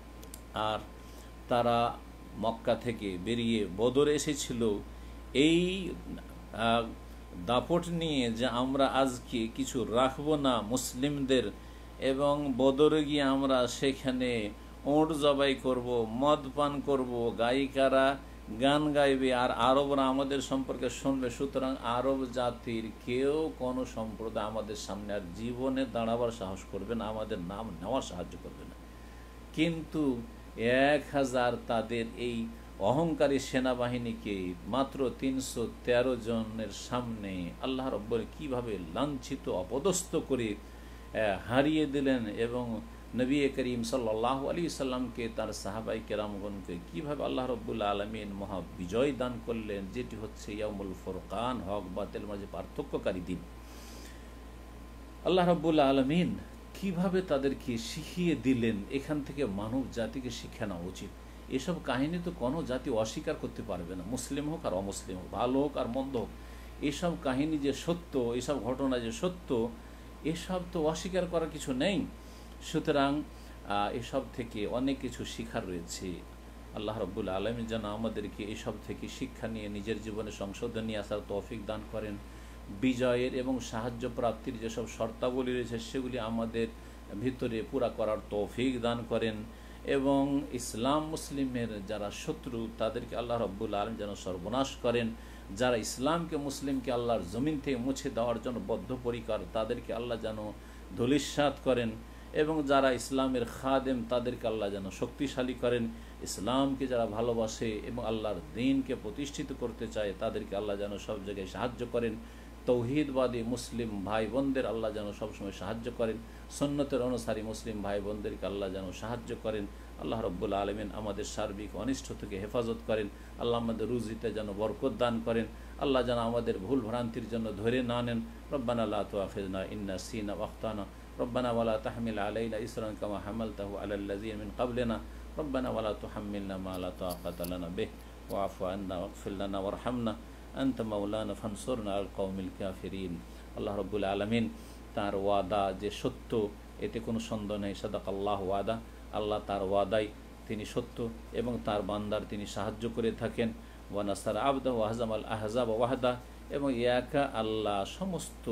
আর তারা মক্কা থেকে বেরিয়ে বদরে এসেছিল। এই দাপট নিয়ে যে আমরা আজকে কিছু রাখবো না মুসলিমদের, এবং বদরে গিয়ে আমরা সেখানে ওঁট জবাই করব, মদ পান করব, গায়িকারা গান গাইবে আর আরবরা আমাদের সম্পর্কে শুনবে, সুতরাং আরব জাতির কেউ কোনো সম্প্রদায় আমাদের সামনে আর জীবনে দাঁড়াবার সাহস করবে না, আমাদের নাম নেওয়ার সাহায্য করবে না। কিন্তু এক হাজার তাদের এই অহংকারী সেনাবাহিনীকে মাত্র তিনশো তেরো জনের সামনে আল্লাহ রাব্বুল কিভাবে লাঞ্ছিত অপদস্থ করে হারিয়ে দিলেন, এবং নবী করিম সাল্লাল্লাহু আলাইহি সাল্লামকে তার সাহাবাই কেরামগণকে কিভাবে আল্লাহ রাব্বুল আলামিন মহা বিজয় দান করলেন, যেটি হচ্ছে ইয়াউমুল ফুরকান, হক বাতিল মাঝে পার্থক্যকারী দিন। আল্লাহ রাব্বুল আলামিন কিভাবে তাদেরকে শিখিয়ে দিলেন, এখান থেকে মানব জাতিকে শিক্ষা নেওয়া উচিত। এসব কাহিনী তো কোনো জাতি অস্বীকার করতে পারবে না, মুসলিম হোক আর অমুসলিম হোক, ভালো হোক আর মন্দ হোক। এসব কাহিনী যে সত্য, এসব ঘটনা যে সত্য, এসব তো অস্বীকার করার কিছু নেই। সুতরাং এসব থেকে অনেক কিছু শিখার রয়েছে। আল্লাহ রাব্বুল আলামিন যেন আমাদেরকে এসব থেকে শিক্ষা নিয়ে নিজের জীবনে সংশোধনী আসার তৌফিক দান করেন। বিজয়ের এবং সাহায্য প্রাপ্তির যেসব শর্তাবলী রয়েছে সেগুলি আমাদের ভিতরে পুরা করার তৌফিক দান করেন, এবং ইসলাম মুসলিমের যারা শত্রু তাদেরকে আল্লাহ রাব্বুল আলামিন যেন সর্বনাশ করেন। যারা ইসলামকে মুসলিমকে আল্লাহর জমিন থেকে মুছে দেওয়ার জন্য বদ্ধপরিকর তাদেরকে আল্লাহ যেন ধূলিসাৎ করেন, এবং যারা ইসলামের খাদেম তাদেরকে আল্লাহ যেন শক্তিশালী করেন। ইসলামকে যারা ভালোবাসে এবং আল্লাহর দ্বীনকে প্রতিষ্ঠিত করতে চায় তাদেরকে আল্লাহ যেন সব জায়গায় সাহায্য করেন। তৌহিদবাদী মুসলিম ভাই বোনদের আল্লাহ যেন সবসময় সাহায্য করেন। সুন্নতের অনুসারী মুসলিম ভাই বোনদেরকে আল্লাহ যেন সাহায্য করেন। আল্লাহ রাব্বুল আলামিন আমাদের সার্বিক অনিষ্ট থেকে হেফাজত করেন। আল্লাহ আমাদের রুজিতে যেন বরকত দান করেন। আল্লাহ যেন আমাদের ভুল ভ্রান্তির জন্য ধরে না নেন। রব্বানা লা তুআখিযনা ইন নাসিনা ওয়া আখতানা রব্বানা ওয়ালা তাহমিল আলাইনা ইসরান কামা হামালতাহু আলাল লাযিনা মিন ক্বাবলিনা রব্বানা ওয়ালা তুহাম্মিলনা মা লা তাকাতা লানা বিহি ওয়া'ফু আন্না ওয়াগফির লানা ওয়ারহামনা আনতা মাওলানা ফানসুরনা আল কওমিল কাফিরিন। আল্লাহ রাব্বুল আলামিন তার ওয়াদা যে সত্য, এতে কোনো সন্দেহ নেই। সাদাকাল্লাহু ওয়াদা, আল্লাহ তার ওয়াদাই তিনি সত্য এবং তার বান্দার তিনি সাহায্য করে থাকেন। ওয়া নাসারা আবদাহু ওয়া হাজামাল আহজাব ওয়াহদা, এবং একা আল্লাহ সমস্ত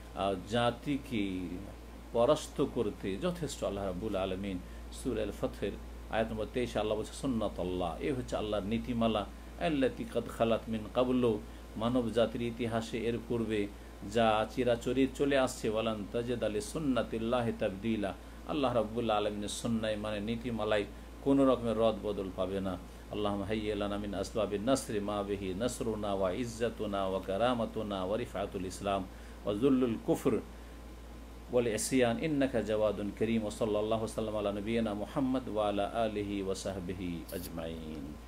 জাতিকে পরাস্ত করতে যথেষ্ট। আল্লাহ রাব্বুল আলামিন সূরা আল ফাতহের আয়াত নম্বর তেইশ আল্লাহ বলছে সুন্নাতুল্লাহ, এ হচ্ছে আল্লাহর নীতিমালা। আল্লাতী কাদ খালাত মিন ক্বাবলু, মানব জাতির ইতিহাসে এর পূর্বে যা চিরাচরিত চলে আসছে। ওয়ালান তাজিদা লিসুন্নাতিল্লাহি তাবদীলা, আল্লাহ রাব্বুল আলামিনের সুন্নায় মানে নীতিমালায় কোনো রকমের রদ বদল পাবে না। আল্লাহুম্মা হাইয়্যি লানা মিন আসবাবিন নাসরি মা বিহি নাসরুনা ওয়া ইজ্জাতুনা ওয়া কারামাতুনা ওয়া রিফআতুল ইসলাম ওয়া যুল্লুল কুফর ওয়াল ইসয়ান ইন্নাকা জাওয়াদুন কারীম। ওয়া সাল্লাল্লাহু ওয়া সাল্লাম আলা নবিয়িনা মুহাম্মদ ওয়া আলা আলিহি ওয়া সাহবিহি আজমাইন।